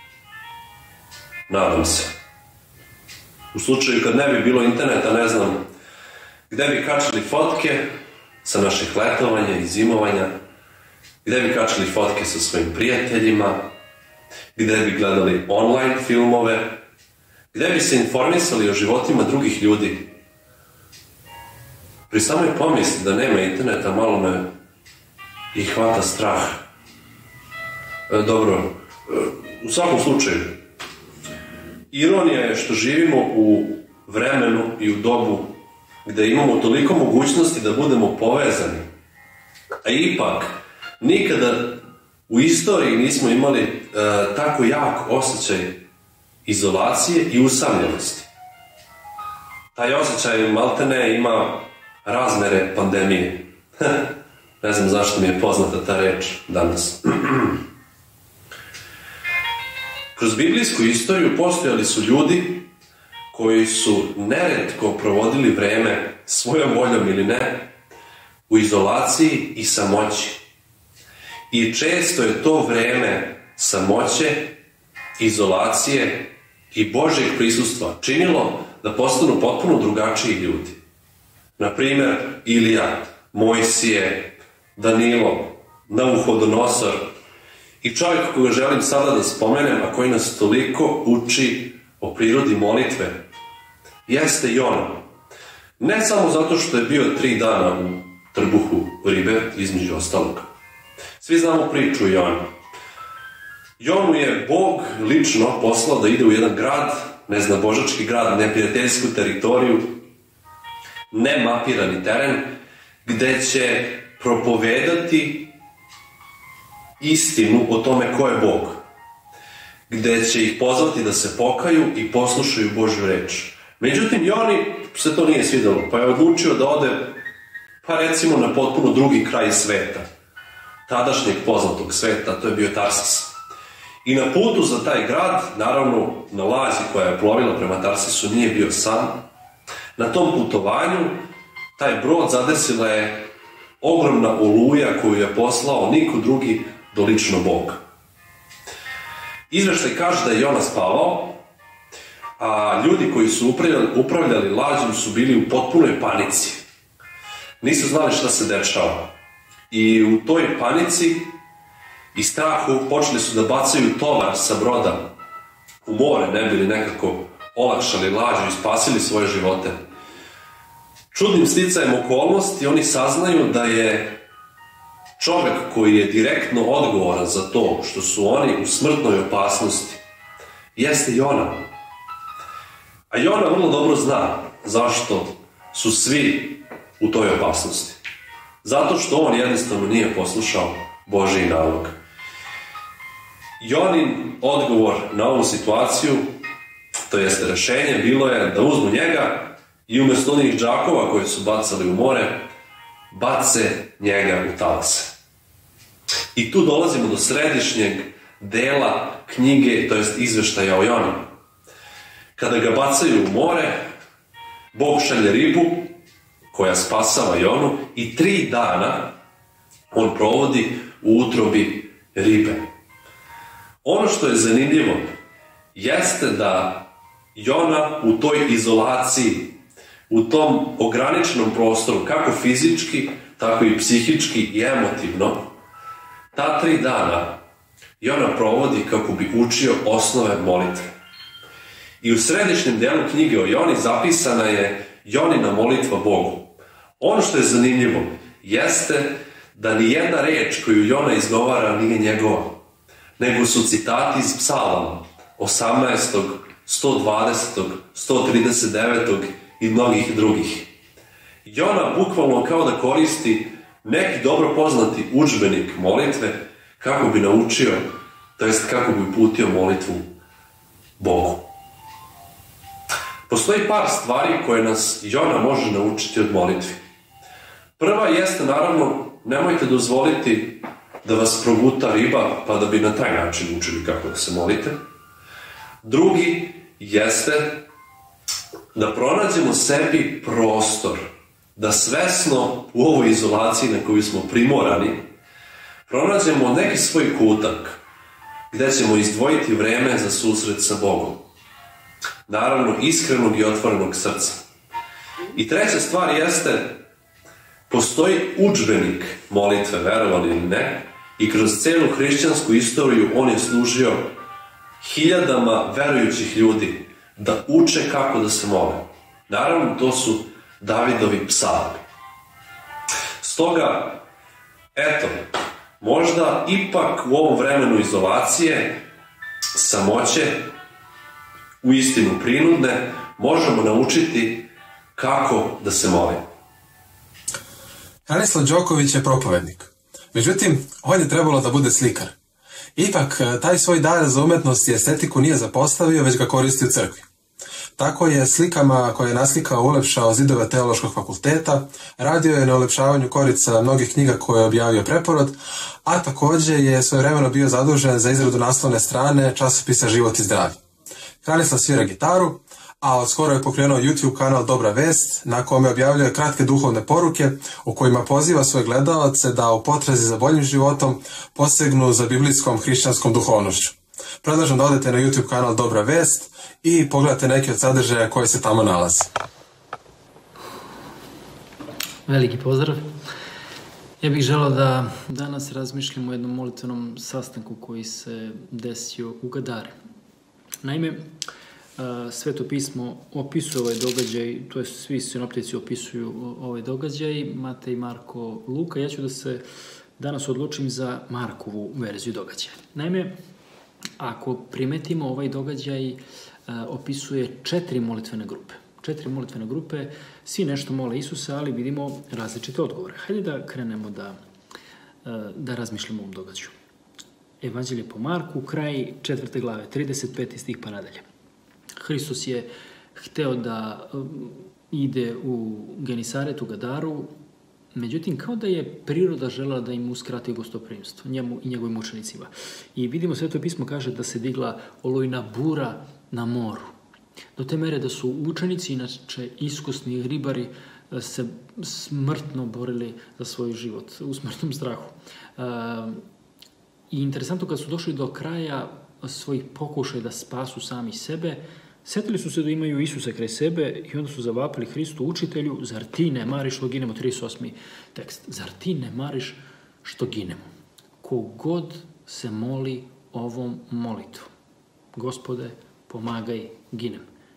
Nadam se. U slučaju kad ne bi bilo interneta, ne znam gde bi kačili fotke sa naših letovanja i zimovanja, gde bi kačili fotke sa svojim prijateljima, gde bi gledali online filmove, gde bi se informisali o životima drugih ljudi. pri samoj pomisli da nema interneta malo me i hvata strah. E, dobro, e, u svakom slučaju, ironija je što živimo u vremenu i u dobu gde imamo toliko mogućnosti da budemo povezani, a ipak nikada u istoriji nismo imali e, tako jak osjećaj izolacije i usamljenosti. Taj osjećaj maltene ima razmere pandemije. Ne znam zašto mi je poznata ta reč danas. Kroz biblijsku istoriju postojali su ljudi koji su neretko provodili vreme svojom voljom ili ne u izolaciji i samoći. I često je to vreme samoće, izolacije i Božjeg prisustva činilo da postanu potpuno drugačiji ljudi. Naprimjer, Ilija, Mojsije, Danilo, Navuhodonosor i čovjek koga želim sada da spomenem, a koji nas toliko uči o prirodi molitve, jeste Jona. Ne samo zato što je bio tri dana u trbuhu ribe, između ostalog. Svi znamo priču o Joni. Jonu je Bog lično poslao da ide u jedan grad, ne zna božački grad, neprijateljsku teritoriju, nemapirani teren, gde će propovedati istinu o tome ko je Bog. Gde će ih pozvati da se pokaju i poslušaju Božju reč. Međutim, Joni se to nije svidelo, pa je odlučio da ode, pa recimo, na potpuno drugi kraj sveta. Tadašnjeg poznatog sveta, to je bio Tarsis. I na putu za taj grad, naravno na lađi koja je plovila prema Tarsisu, nije bio sam. Na tom putovanju taj brod zadesila je ogromna oluja koju je poslao niko drugi do lično Bog. Izveštaj kaže da je Jona spavao, a ljudi koji su upravljali, upravljali lađom su bili u potpunoj panici. Nisu znali šta se dešava. I u toj panici i strahu počeli su da bacaju tovar sa broda u more, ne bili nekako olakšali lađu i spasili svoje živote. Čudnim sticajem okolnosti oni saznaju da je čovjek koji je direktno odgovoran za to što su oni u smrtnoj opasnosti jeste Jona. A Jona vrlo dobro zna zašto su svi u toj opasnosti. Zato što on jednostavno nije poslušao Božji nalog. Jonin odgovor na ovu situaciju, to jeste rešenje, bilo je da uzmu njega i umjesto onih džakova koje su bacali u more, bace njega u talase. I tu dolazimo do središnjeg dela knjige, to jest izveštaja o Joni. Kada ga bacaju u more, Bog šalje ribu koja spasava Jonu i tri dana on provodi u utrobi ribe. Ono što je zanimljivo jeste da Jona u toj izolaciji, u tom ograničenom prostoru, kako fizički, tako i psihički i emotivno, ta tri dana Jona provodi kako bi učio osnove molitve. I u središnjem delu knjige o Joni zapisana je Jonina molitva Bogu. Ono što je zanimljivo jeste da nijedna reč koju Jona izgovara nije njegova, nego su citati iz psalama osamnaestog, sto dvadesetog, sto trideset devetog i mnogih drugih. Jona bukvalno kao da koristi neki dobro poznati udžbenik molitve kako bi naučio, to jest kako bi uputio molitvu Bogu. Postoji par stvari koje nas Jona može naučiti od molitvi. Prva jeste, naravno, nemojte dozvoliti da vas proguta riba pa da bi na taj način učili kako da se molite. Drugi jeste da pronađemo sebi prostor, da svesno u ovoj izolaciji na koju smo primorani pronađemo neki svoj kutak gde ćemo izdvojiti vreme za susret sa Bogom. Naravno, iskrenog i otvorenog srca. I treća stvar jeste, postoji udžbenik molitve, verovali ili ne, i kroz celu hrišćansku istoriju on je služio hiljadama verujućih ljudi da uče kako da se mole. Naravno, to su Davidovi psalmi. Stoga, eto, možda ipak u ovom vremenu izolacije, samoće, u istinu prinudne, možemo naučiti kako da se molimo. Hranislav Đoković je propovednik. Međutim, on je trebalo da bude slikar. Ipak, taj svoj dar za umetnost i estetiku nije zapostavio, već ga koristi u crkvi. Tako je slikama koje je naslikao ulepšao zidove teološkog fakulteta, radio je na ulepšavanju korica mnogih knjiga koje je objavio Preporod, a također je svojevremeno bio zadužen za izradu naslovne strane časopisa Život i zdravlje. Hranislav svira gitaru, a od skoro je pokrenuo YouTube kanal Dobra vest, na kome objavljuje kratke duhovne poruke u kojima poziva svoje gledaoce da u potrazi za boljim životom posegnu za biblijskom hrišćanskom duhovnošću. Predlažem da odete na YouTube kanal Dobra vest i pogledate neke od sadržaja koje se tamo nalaze. Veliki pozdrav. Ja bih želeo da danas razmišljamo o jednom molitvenom sastanku koji se desio u Gadari. Naime, Sveto pismo opisuje ovaj događaj, to je svi sinoptici opisuju ovaj događaj, Matej, Marko, Luka. Ja ću da se danas odlučim za Markovu verziju događaja. Naime, ako primetimo, ovaj događaj opisuje četiri molitvene grupe. Četiri molitvene grupe, svi nešto mole Isusa, ali vidimo različite odgovore. Hajde da krenemo da, da razmišljamo o ovom događaju. Evanđelje po Marku, kraj četvrte glave, trideset peti stih pa nadalje. Hristos je hteo da ide u Genisaret, u Gadaru, međutim, kao da je priroda želela da im uskrati gostoprimstvo, njemu i njegovim učenicima. I vidimo, Sveto pismo kaže da se digla olujna bura na moru. Do te mere da su učenici, inače iskusni ribari, se smrtno borili za svoj život, u smrtnom strahu. I interesantno, kad su došli do kraja svojih pokušaja da spasu sami sebe, setili su se da imaju Isusa kraj sebe i onda su zavapili Hristu: učitelju, zar ti ne mariš što ginemo? trideset osmi tekst. Zar ti ne mariš što ginemo? Kogod se moli ovom molitvom: Gospode, pomagaj, ginem,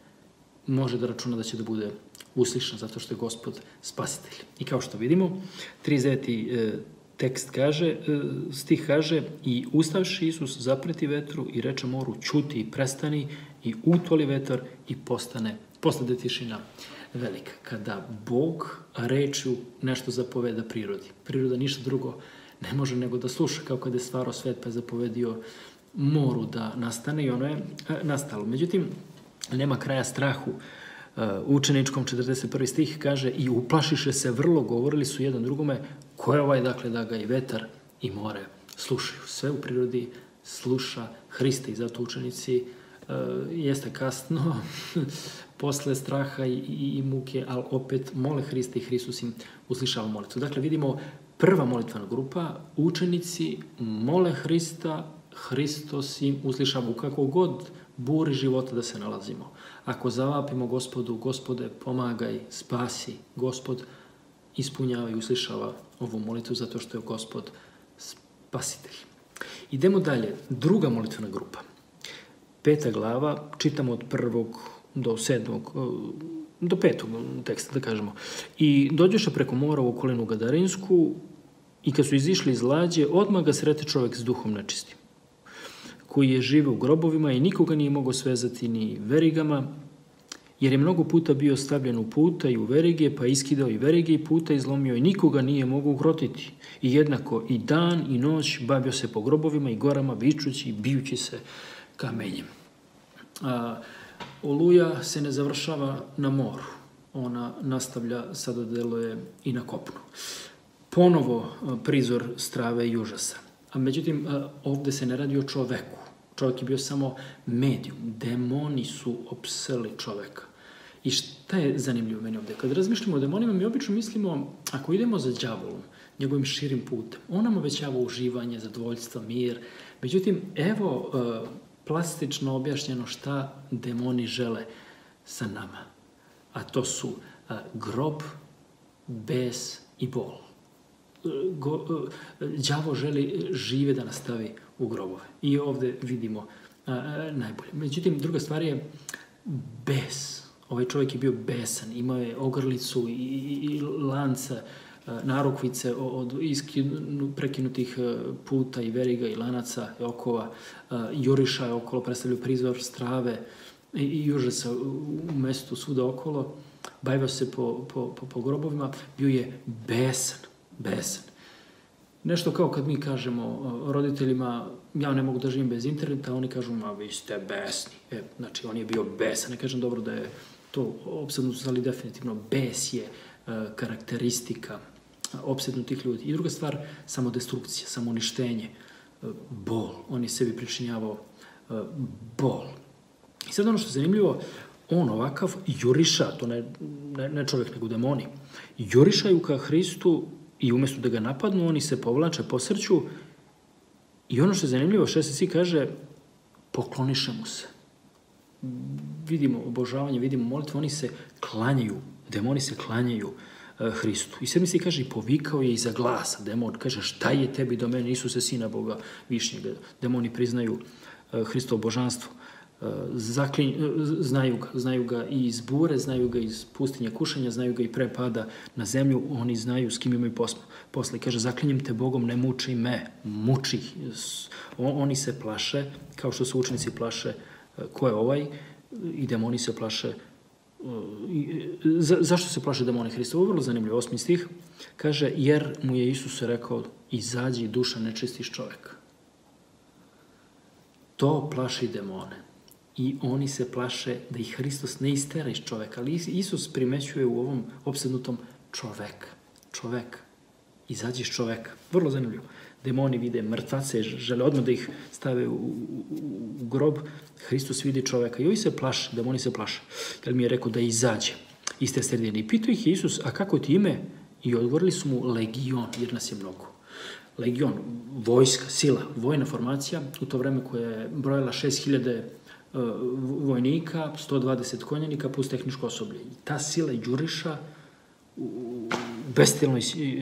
može da računa da će da bude uslišan, zato što je Gospod spasitelj. I kao što vidimo, trideset deveti tekst kaže, stih kaže: i ustavši Isus zapreti vetru i reče moru: ćuti i prestani, i utvali vetar i postane, postade tišina velika. Kada Bog rečju nešto zapoveda prirodi, priroda ništa drugo ne može nego da sluša, kao kada je stvarao svet pa je zapovedio moru da nastane i ono je nastalo. Međutim, nema kraja strahu. Učeničkom četrdeset prvi stih kaže: i uplašiše se vrlo, govorili su jedan drugome: ko je ovaj, dakle, da ga i vetar i more slušaju. Sve u prirodi sluša Hrista i zato učenici uh, jeste kasno posle straha i, i, i muke, ali opet mole Hrista i Hristos im uslišava molitvu. Dakle, vidimo prva molitvena grupa, učenici mole Hrista, Hristos im uslišava u kako god buri života da se nalazimo. Ako zavapimo Gospodu: Gospode, pomagaj, spasi, Gospod ispunjava i uslišava ovu molitvu zato što je Gospod spasitelj. Idemo dalje. Druga molitvena grupa. Peta glava, čitamo od prvog do sedmog, do petog teksta, da kažemo. I dođoše preko mora u okolinu Gadarinsku i kad su izišli iz lađe, odmah ga srete čovjek s duhom nečistim, koji je živio u grobovima i nikoga nije mogao svezati ni verigama, jer je mnogo puta bio stavljen u puta i u verige, pa iskidao i verige i puta izlomio i nikoga nije mogao ukrotiti. I jednako i dan i noć bavio se po grobovima i gorama, vičući i bijući se kamenjem. A, Oluja se ne završava na moru. Ona nastavlja, sada deluje i na kopnu. Ponovo prizor strave i užasa. A međutim, ovde se ne radi o čoveku. Čovjek je bio samo medijum. Demoni su opseli čoveka. I šta je zanimljivo meni ovdje? Kad razmišljamo o demonima, mi obično mislimo, ako idemo za đavolom, njegovim širim putem, on nam obećava uživanje, zadovoljstvo, mir. Međutim, evo plastično objašnjeno šta demoni žele sa nama. A to su grob, bes i bol. Đavo želi žive da nas stavi u grobove. I ovdje vidimo a, a, najbolje. Međutim, druga stvar je bes. Ovaj čovjek je bio besan, imao je ogrlicu i, i, i lanca narukvice od prekinutih puta i veriga i lanaca i okova, juriša je okolo, predstavljaju prizor strave i južesa u mestu svuda okolo, bavio se po, po, po, po grobovima, bio je besan, besan. Nešto kao kad mi kažemo roditeljima, ja ne mogu da živim bez interneta, oni kažu, ma vi ste besni. E, znači, on je bio besan. Ne kažem dobro da je to opsednutost, ali definitivno bes je uh, karakteristika uh, opsednutih ljudi. I druga stvar, samodestrukcija, samouništenje, uh, bol. On je sebi pričinjavao uh, bol. I sad ono što je zanimljivo, on ovakav juriša, to ne, ne, ne čovjek nego demoni, jurišaju ka Hristu i umjesto da ga napadnu, oni se povlače, posrću i ono što je zanimljivo, šestnaesti kaže, pokloniše mu se. Vidimo obožavanje, vidimo molitvu, oni se klanjaju, demoni se klanjaju uh, Hristu. I sedmisti kaže, i povikao je iza glasa, demon kaže, šta je tebi do mene, Isuse, sina Boga višnjega. Demoni priznaju uh, Hristovo božanstvo. Zaklin, znaju ga, znaju ga i iz bure, znaju ga iz pustinja kušanja, znaju ga i pre pada na zemlju, oni znaju s kim imaju posla. Posle kaže, zaklinjem te Bogom, ne muči me, muči. Oni se plaše, kao što su učenici plaše, ko je ovaj, i demoni se plaše. Za, zašto se plaše demoni Hrista? Ovo je vrlo zanimljivo, osmi stih, kaže, jer mu je Isus rekao, izađi duša nečisti iz čoveka. To plaši demone. I oni se plaše da ih Hristos ne istera iz čoveka. Ali Isus primećuje u ovom opsednutom čovek. Čovek. Izađi iz čoveka. Vrlo zanimljivo. Demoni vide mrtvace, žele odmah da ih stave u, u, u grob. Hristos vidi čoveka. I ovi se plaše, demoni se plaše. Jer mi je rekao da izađe iz te sredine. I pitao ih Isus, a kako ti ime? I odgovorili su mu legion, jer nas je mnogo. Legion, vojska, sila, vojna formacija, u to vreme koja je brojala šest hiljada vojnika, sto dvadeset konjanika plus tehničko osoblje. I ta sila juriša u bestijalnoj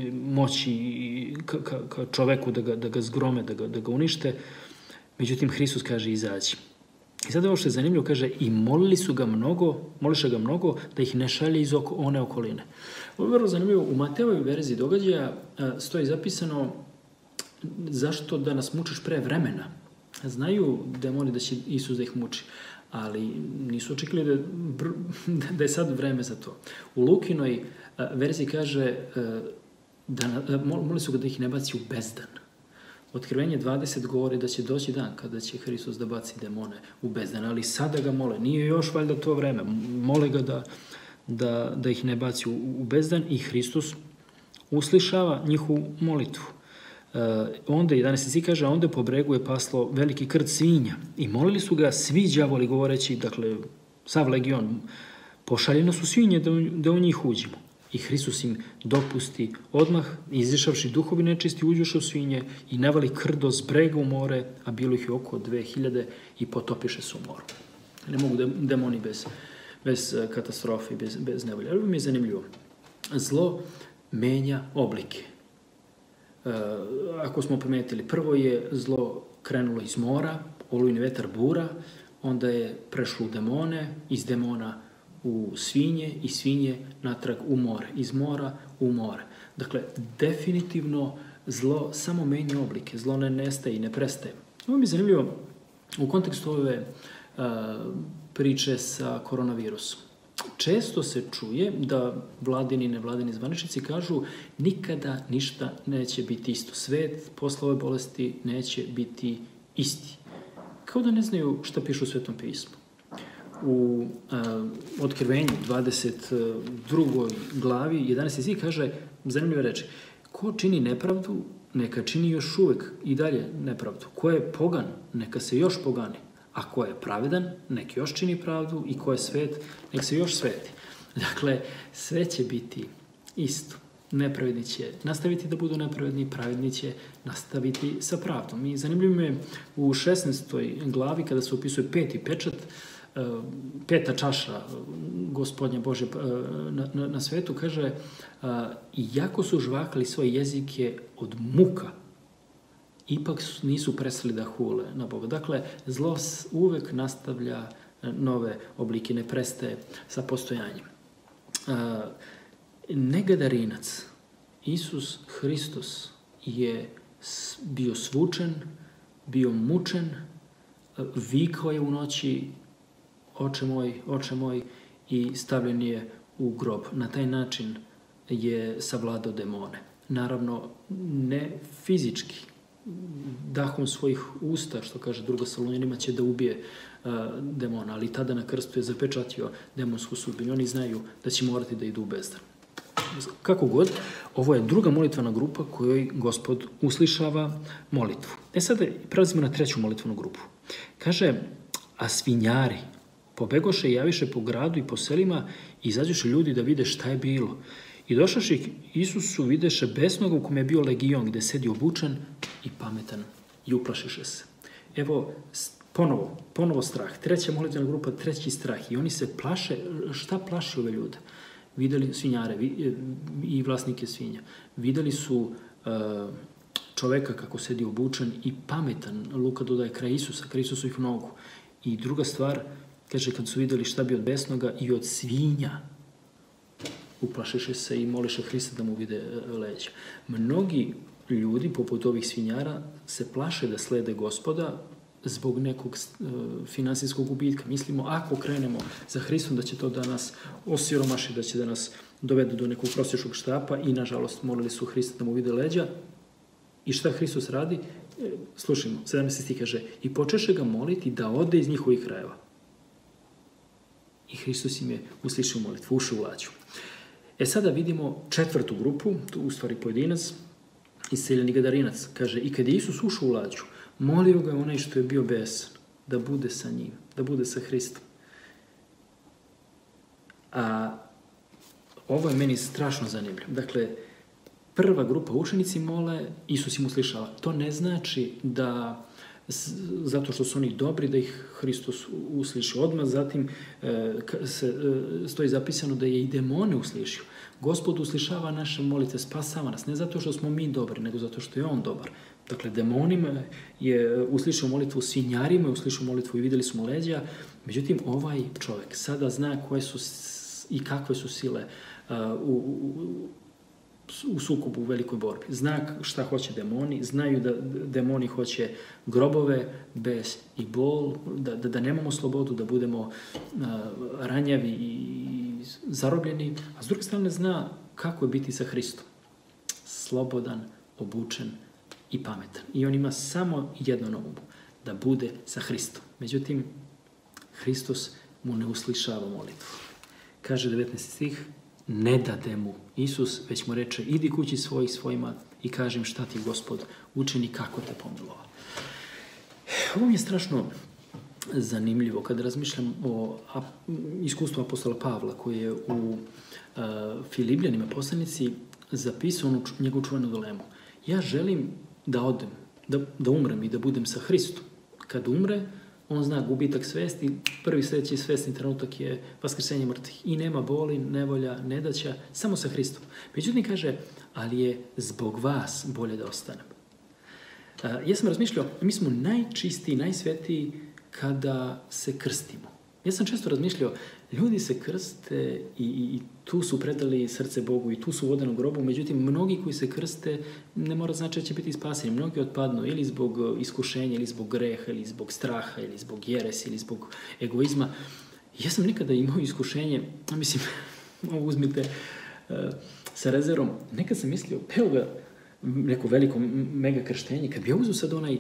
moći ka, ka, ka čoveku da ga, da ga zgrome, da ga, da ga unište. Međutim, Hristos kaže izađi. I sad ovo što je zanimljivo, kaže i molili su ga mnogo, moliše ga mnogo da ih ne šalje iz oko, one okoline. Ovo je vrlo zanimljivo. U Matejovoj verziji događaja stoji zapisano zašto da nas mučiš pre vremena. Znaju demoni da će Isus da ih muči, ali nisu očekili da, da je sad vreme za to. U Lukinoj verziji kaže da moli su ga da ih ne baci u bezdan. Otkrivenje dvadeset govori da će doći dan kada će Hristos da baci demone u bezdan, ali sada ga mole. Nije još valjda to vreme. Mole ga da, da, da ih ne baci u, u bezdan i Hristos uslišava njihovu molitvu. Uh, onda, jedanaesti stih kaže, a onda po bregu je paslo veliki krt svinja i molili su ga svi đavoli govoreći, dakle, sav legion, pošaljeno su svinje da u, da u njih uđemo. I Hristos im dopusti odmah, izišavši duhovi nečisti, uđuše u svinje i navali krdo s brega u more, a bilo ih je oko dve hiljade i potopiše se u moru. Ne mogu demoni bez, bez katastrofe i bez, bez nevolje. Ali mi je zanimljivo. Zlo menja oblike. Uh, ako smo primetili, prvo je zlo krenulo iz mora, olujni vetar, bura, onda je prešlo u demone, iz demona u svinje i svinje natrag u more, iz mora u more. Dakle, definitivno zlo samo menja oblike, zlo ne nestaje i ne prestaje. Ovo mi je zanimljivo u kontekstu ove uh, priče sa koronavirusom. Često se čuje da vladini i nevladini zvaničnici kažu nikada ništa neće biti isto. Svet posle ove bolesti neće biti isti. Kao da ne znaju šta pišu u Svetom pismu. U a, Otkrivenju dvadeset drugoj glavi jedanaesti stih kaže zanimljive reči. Ko čini nepravdu, neka čini još uvek i dalje nepravdu. Ko je pogan, neka se još pogani. A ko je pravedan, nek još čini pravdu i ko je svet, nek se još sveti. Dakle, sve će biti isto. Nepravedni će nastaviti da budu nepravedni, pravedni će nastaviti sa pravdom. I zanimljivo je u šesnaestoj glavi kada se opisuje peti pečat, peta čaša Gospodnja Bože na, na, na svetu, kaže iako su žvakali svoje jezike od muka, ipak nisu prestali da hule na Boga. Dakle, zlo uvek nastavlja nove oblike, ne prestaje sa postojanjem. Negadarinac Isus Hristos je bio svučen, bio mučen, vikao je u noći, oče moj, oče moj, i stavljen je u grob. Na taj način je savladao demone. Naravno, ne fizički, dahom svojih usta, što kaže druga Salonjanima, će da ubije uh, demona, ali tada na krstu je zapečatio demonsku sudbinu. Oni znaju da će morati da idu u bezdan. Kako god, ovo je druga molitvena grupa kojoj Gospod uslišava molitvu. E sada prelazimo na treću molitvenu grupu. Kaže, a svinjari pobegoše i javiše po gradu i po selima i izađoše ljudi da vide šta je bilo. I došavši Isusu videše besnoga u kome je bio legion, gde sedi obučen i pametan, i uplašiše se. Evo, ponovo, ponovo strah. Treća molitvena grupa, treći strah. I oni se plaše. Šta plaši ove ljude? Videli svinjare i vlasnike svinja. Videli su uh, čoveka kako sedi obučen i pametan. Luka dodaje kraj Isusa, kraj Isusovih nogu. I druga stvar, kaže, kad su videli šta bi od besnoga i od svinja, uplašiše se i moliše Hrista da mu vide leđa. Mnogi ljudi, poput ovih svinjara, se plaše da slede Gospoda zbog nekog uh, finansijskog gubitka. Mislimo, ako krenemo za Hristom, da će to da nas osiromaši, da će da nas dovede do nekog prosječnog štapa i, nažalost, molili su Hrista da mu vide leđa. I šta Hristos radi? E, slušajmo, sedamnaesti kaže, i počeše ga moliti da ode iz njihovih krajeva. I Hristos im je uslišio molitvu, ušao u lađu. E sada vidimo četvrtu grupu, tu u stvari pojedinac, isceljeni Gadarinac. Kaže, i kad je Isus ušao u lađu, molio ga onaj što je bio besan, da bude sa njim, da bude sa Hristom. A ovo je meni strašno zanimljivo. Dakle, prva grupa učenici mole, Isus im uslišava. To ne znači da, zato što su oni dobri, da ih Hristos usliši odmah. Zatim e, se, e, stoji zapisano da je i demone uslišio. Gospod uslišava naše molitve, spasava nas, ne zato što smo mi dobri, nego zato što je on dobar. Dakle, demonima je uslišao molitvu, svinjarima je uslišao molitvu i videli smo leđa. Međutim, ovaj čovjek sada zna koje su i kakve su sile uh, u, u, u sukobu, u velikoj borbi. Zna šta hoće demoni, znaju da demoni hoće grobove, bes i bol, da, da, da nemamo slobodu, da budemo uh, ranjavi i zarobljeni, a s druge strane zna kako je biti sa Hristom. Slobodan, obučen i pametan. I on ima samo jedno na umu, da bude sa Hristom. Međutim, Hristos mu ne uslišava molitvu. Kaže devetnaesti stih, ne dade mu Isus, već mu reče, idi kući svojih svojima i kažem šta ti Gospod učini, kako te pomilova. Ovo mi je strašno zanimljivo kada razmišljam o iskustvu apostola Pavla, koji je u uh, Filipljanima poslanici zapisao onu njegovu čuvenu dilemu. Ja želim da odem, da, da umrem i da budem sa Hristom. Kad umre, on zna gubitak svesti, prvi sljedeći svesni trenutak je vaskrsenje mrtvih. I nema boli, nevolja, nedaća, samo sa Hristom. Međutim, kaže, ali je zbog vas bolje da ostanem. Uh, ja sam razmišljao, mi smo najčistiji, najsvetiji kada se krstimo. Ja sam često razmišljao, ljudi se krste i, i tu su predali srce Bogu i tu su u vodenom grobu, međutim, mnogi koji se krste ne mora znači da će biti spaseni. Mnogi otpadnu ili zbog iskušenja, ili zbog greha, ili zbog straha, ili zbog jeresi, ili zbog egoizma. Ja sam nekada imao iskušenje, mislim, ovo uzmite uh, sa rezervom, nekad sam mislio, evo ga, neko veliko mega krštenje, kad bi ja uzeo sad onaj uh,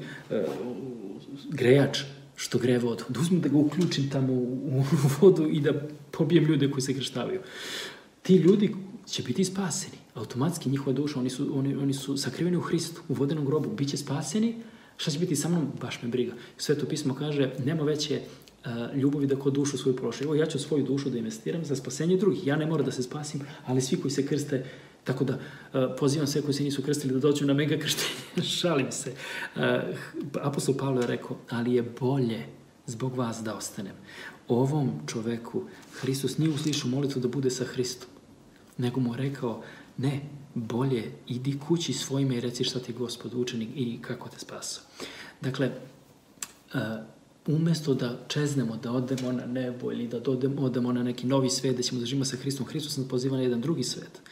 grejač, što greje vodu, da uzmem da ga uključim tamo u, u vodu i da pobijem ljude koji se krštavaju. Ti ljudi će biti spaseni. Automatski njihova duša, oni su, oni, oni su sakriveni u Hristu, u vodenom grobu, bit će spaseni. Šta će biti sa mnom? Baš me briga. Sveto pismo kaže, nema veće uh, ljubavi da ko dušu svoju prošle. Evo, ja ću svoju dušu da investiram za spasenje drugih. Ja ne moram da se spasim, ali svi koji se krste, tako da uh, pozivam sve koji se nisu krstili da dođu na mega krštenje. Šalim se. Uh, apostol Pavle je rekao, ali je bolje zbog vas da ostanem. Ovom čoveku Hristos nije uslišao molitvu da bude sa Hristom, nego mu rekao, ne, bolje idi kući svojima i reci šta ti je Gospod učenik i kako te spasao. Dakle, uh, umjesto da čeznemo, da odemo na nebo ili da odemo na neki novi svet, da ćemo da živimo sa Hristom, Hristos nas poziva na jedan drugi svet.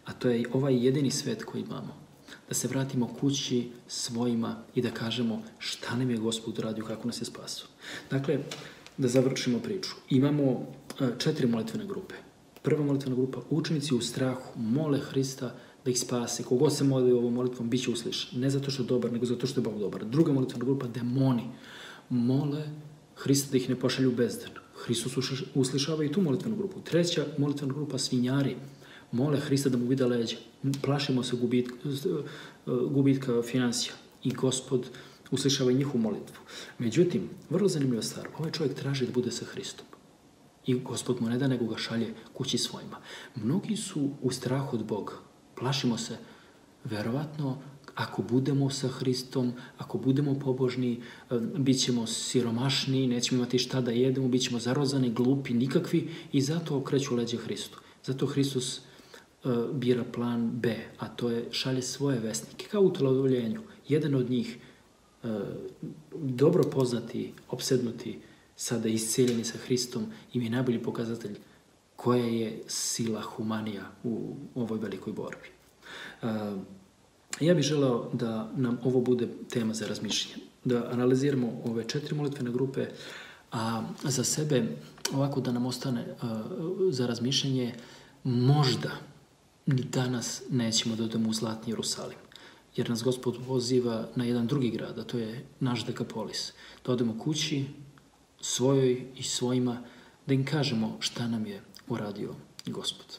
a to je ovaj jedini svet koji imamo. Da se vratimo kući svojima i da kažemo šta nam je Gospod uradio, kako nas je spasio. Dakle, da završimo priču. Imamo četiri molitvene grupe. Prva molitvena grupa, učenici u strahu mole Hrista da ih spase. Kogod se moli ovom molitvom, bit će uslišan. Ne zato što je dobar, nego zato što je Bog dobar. Druga molitvena grupa, demoni, mole Hrista da ih ne pošalju u bezdan. Hristos uslišava i tu molitvenu grupu. Treća molitvena grupa, svinjari, mole Hrista da mu vide leđa. Plašimo se gubitka, gubitka financija. I Gospod uslišava i njihovu molitvu. Međutim, vrlo zanimljiva stvar, ovaj čovjek traži da bude sa Hristom. I Gospod mu ne da, nego ga šalje kući svojima. Mnogi su u strahu od Boga. Plašimo se, verovatno, ako budemo sa Hristom, ako budemo pobožni, bit ćemo siromašni, nećemo imati šta da jedemo, bit ćemo zarozani, glupi, nikakvi i zato okreću leđe Hristu. Zato Hristos uh, bira plan B, a to je šalje svoje vesnike, kao u telovljenju. Jedan od njih, uh, dobro poznati, opsednuti, sada isceljeni sa Hristom, im je najbolji pokazatelj koja je sila humanija u ovoj velikoj borbi. Uh, ja bih želeo da nam ovo bude tema za razmišljanje, da analiziramo ove četiri molitvene grupe, a za sebe ovako da nam ostane uh, za razmišljanje, možda danas nećemo da odemo u Zlatni Jerusalim, jer nas Gospod poziva na jedan drugi grad, a to je naš Dekapolis. Da odemo kući, svojoj i svojima, da im kažemo šta nam je uradio Gospod.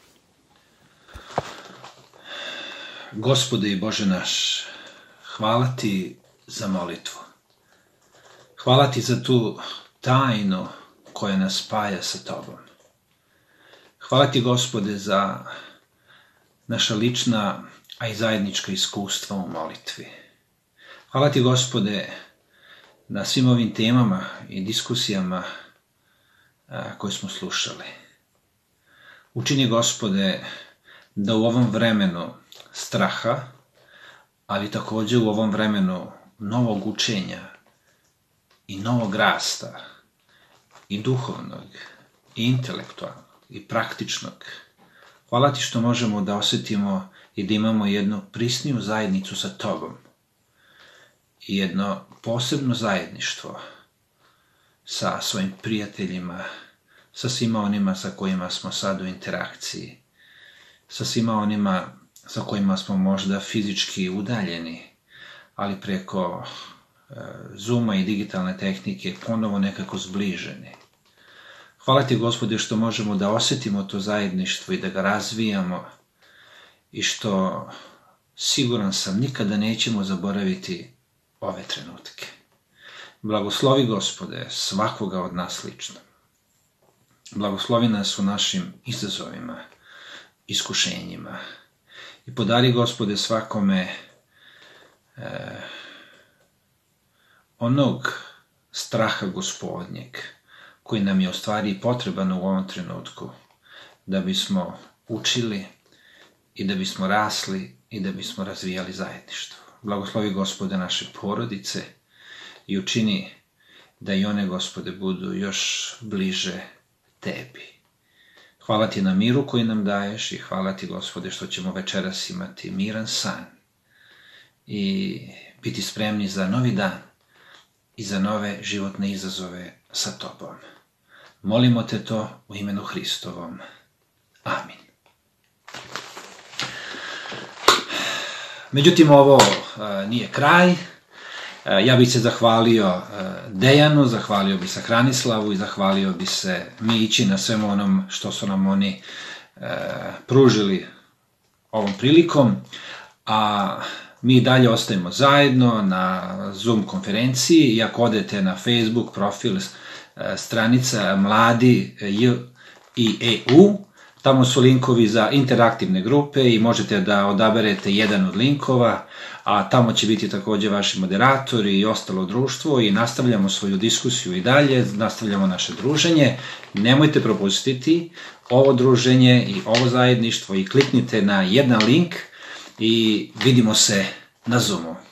Gospode i Bože naš, hvala Ti za molitvu. Hvala Ti za tu tajnu koja nas spaja sa Tobom. Hvala Ti, Gospode, za naša lična, a i zajednička iskustva u molitvi. Hvala Ti, Gospode, na svim ovim temama i diskusijama a, koje smo slušali. Učini, Gospode, da u ovom vremenu straha, ali također u ovom vremenu novog učenja i novog rasta, i duhovnog, i intelektualnog, i praktičnog. Hvala Ti što možemo da osjetimo i da imamo jednu prisniju zajednicu sa Tobom i jedno posebno zajedništvo sa svojim prijateljima, sa svima onima sa kojima smo sad u interakciji, sa svima onima sa kojima smo možda fizički udaljeni, ali preko e, Zooma i digitalne tehnike ponovo nekako zbliženi. Hvala Ti, Gospode, što možemo da osjetimo to zajedništvo i da ga razvijamo i što, siguran sam, nikada nećemo zaboraviti ove trenutke. Blagoslovi, Gospode, svakoga od nas lično. Blagoslovi nas u našim izazovima, iskušenjima. I podari, Gospode, svakome e, onog straha Gospodnjeg koji nam je u stvari potreban u ovom trenutku, da bismo učili i da bismo rasli i da bismo razvijali zajedništvo. Blagoslovi, Gospode, naše porodice i učini da i one, Gospode, budu još bliže Tebi. Hvala Ti na miru koji nam daješ i hvala Ti, Gospode, što ćemo večeras imati miran san i biti spremni za novi dan i za nove životne izazove sa Tobom. Molimo Te to u imenu Hristovom. Amin. Međutim, ovo uh, nije kraj. Uh, ja bih se zahvalio uh, Dejanu, zahvalio bi se Hranislavu i zahvalio bi se Mići na svemu onom što su nam oni uh, pružili ovom prilikom. A mi dalje ostajemo zajedno na Zoom konferenciji i ako odete na Facebook profil uh, stranica Mladi J I E U, tamo su linkovi za interaktivne grupe i možete da odaberete jedan od linkova, a tamo će biti također vaši moderatori i ostalo društvo i nastavljamo svoju diskusiju i dalje, nastavljamo naše druženje. Nemojte propustiti ovo druženje i ovo zajedništvo i kliknite na jedan link i vidimo se na Zoomu.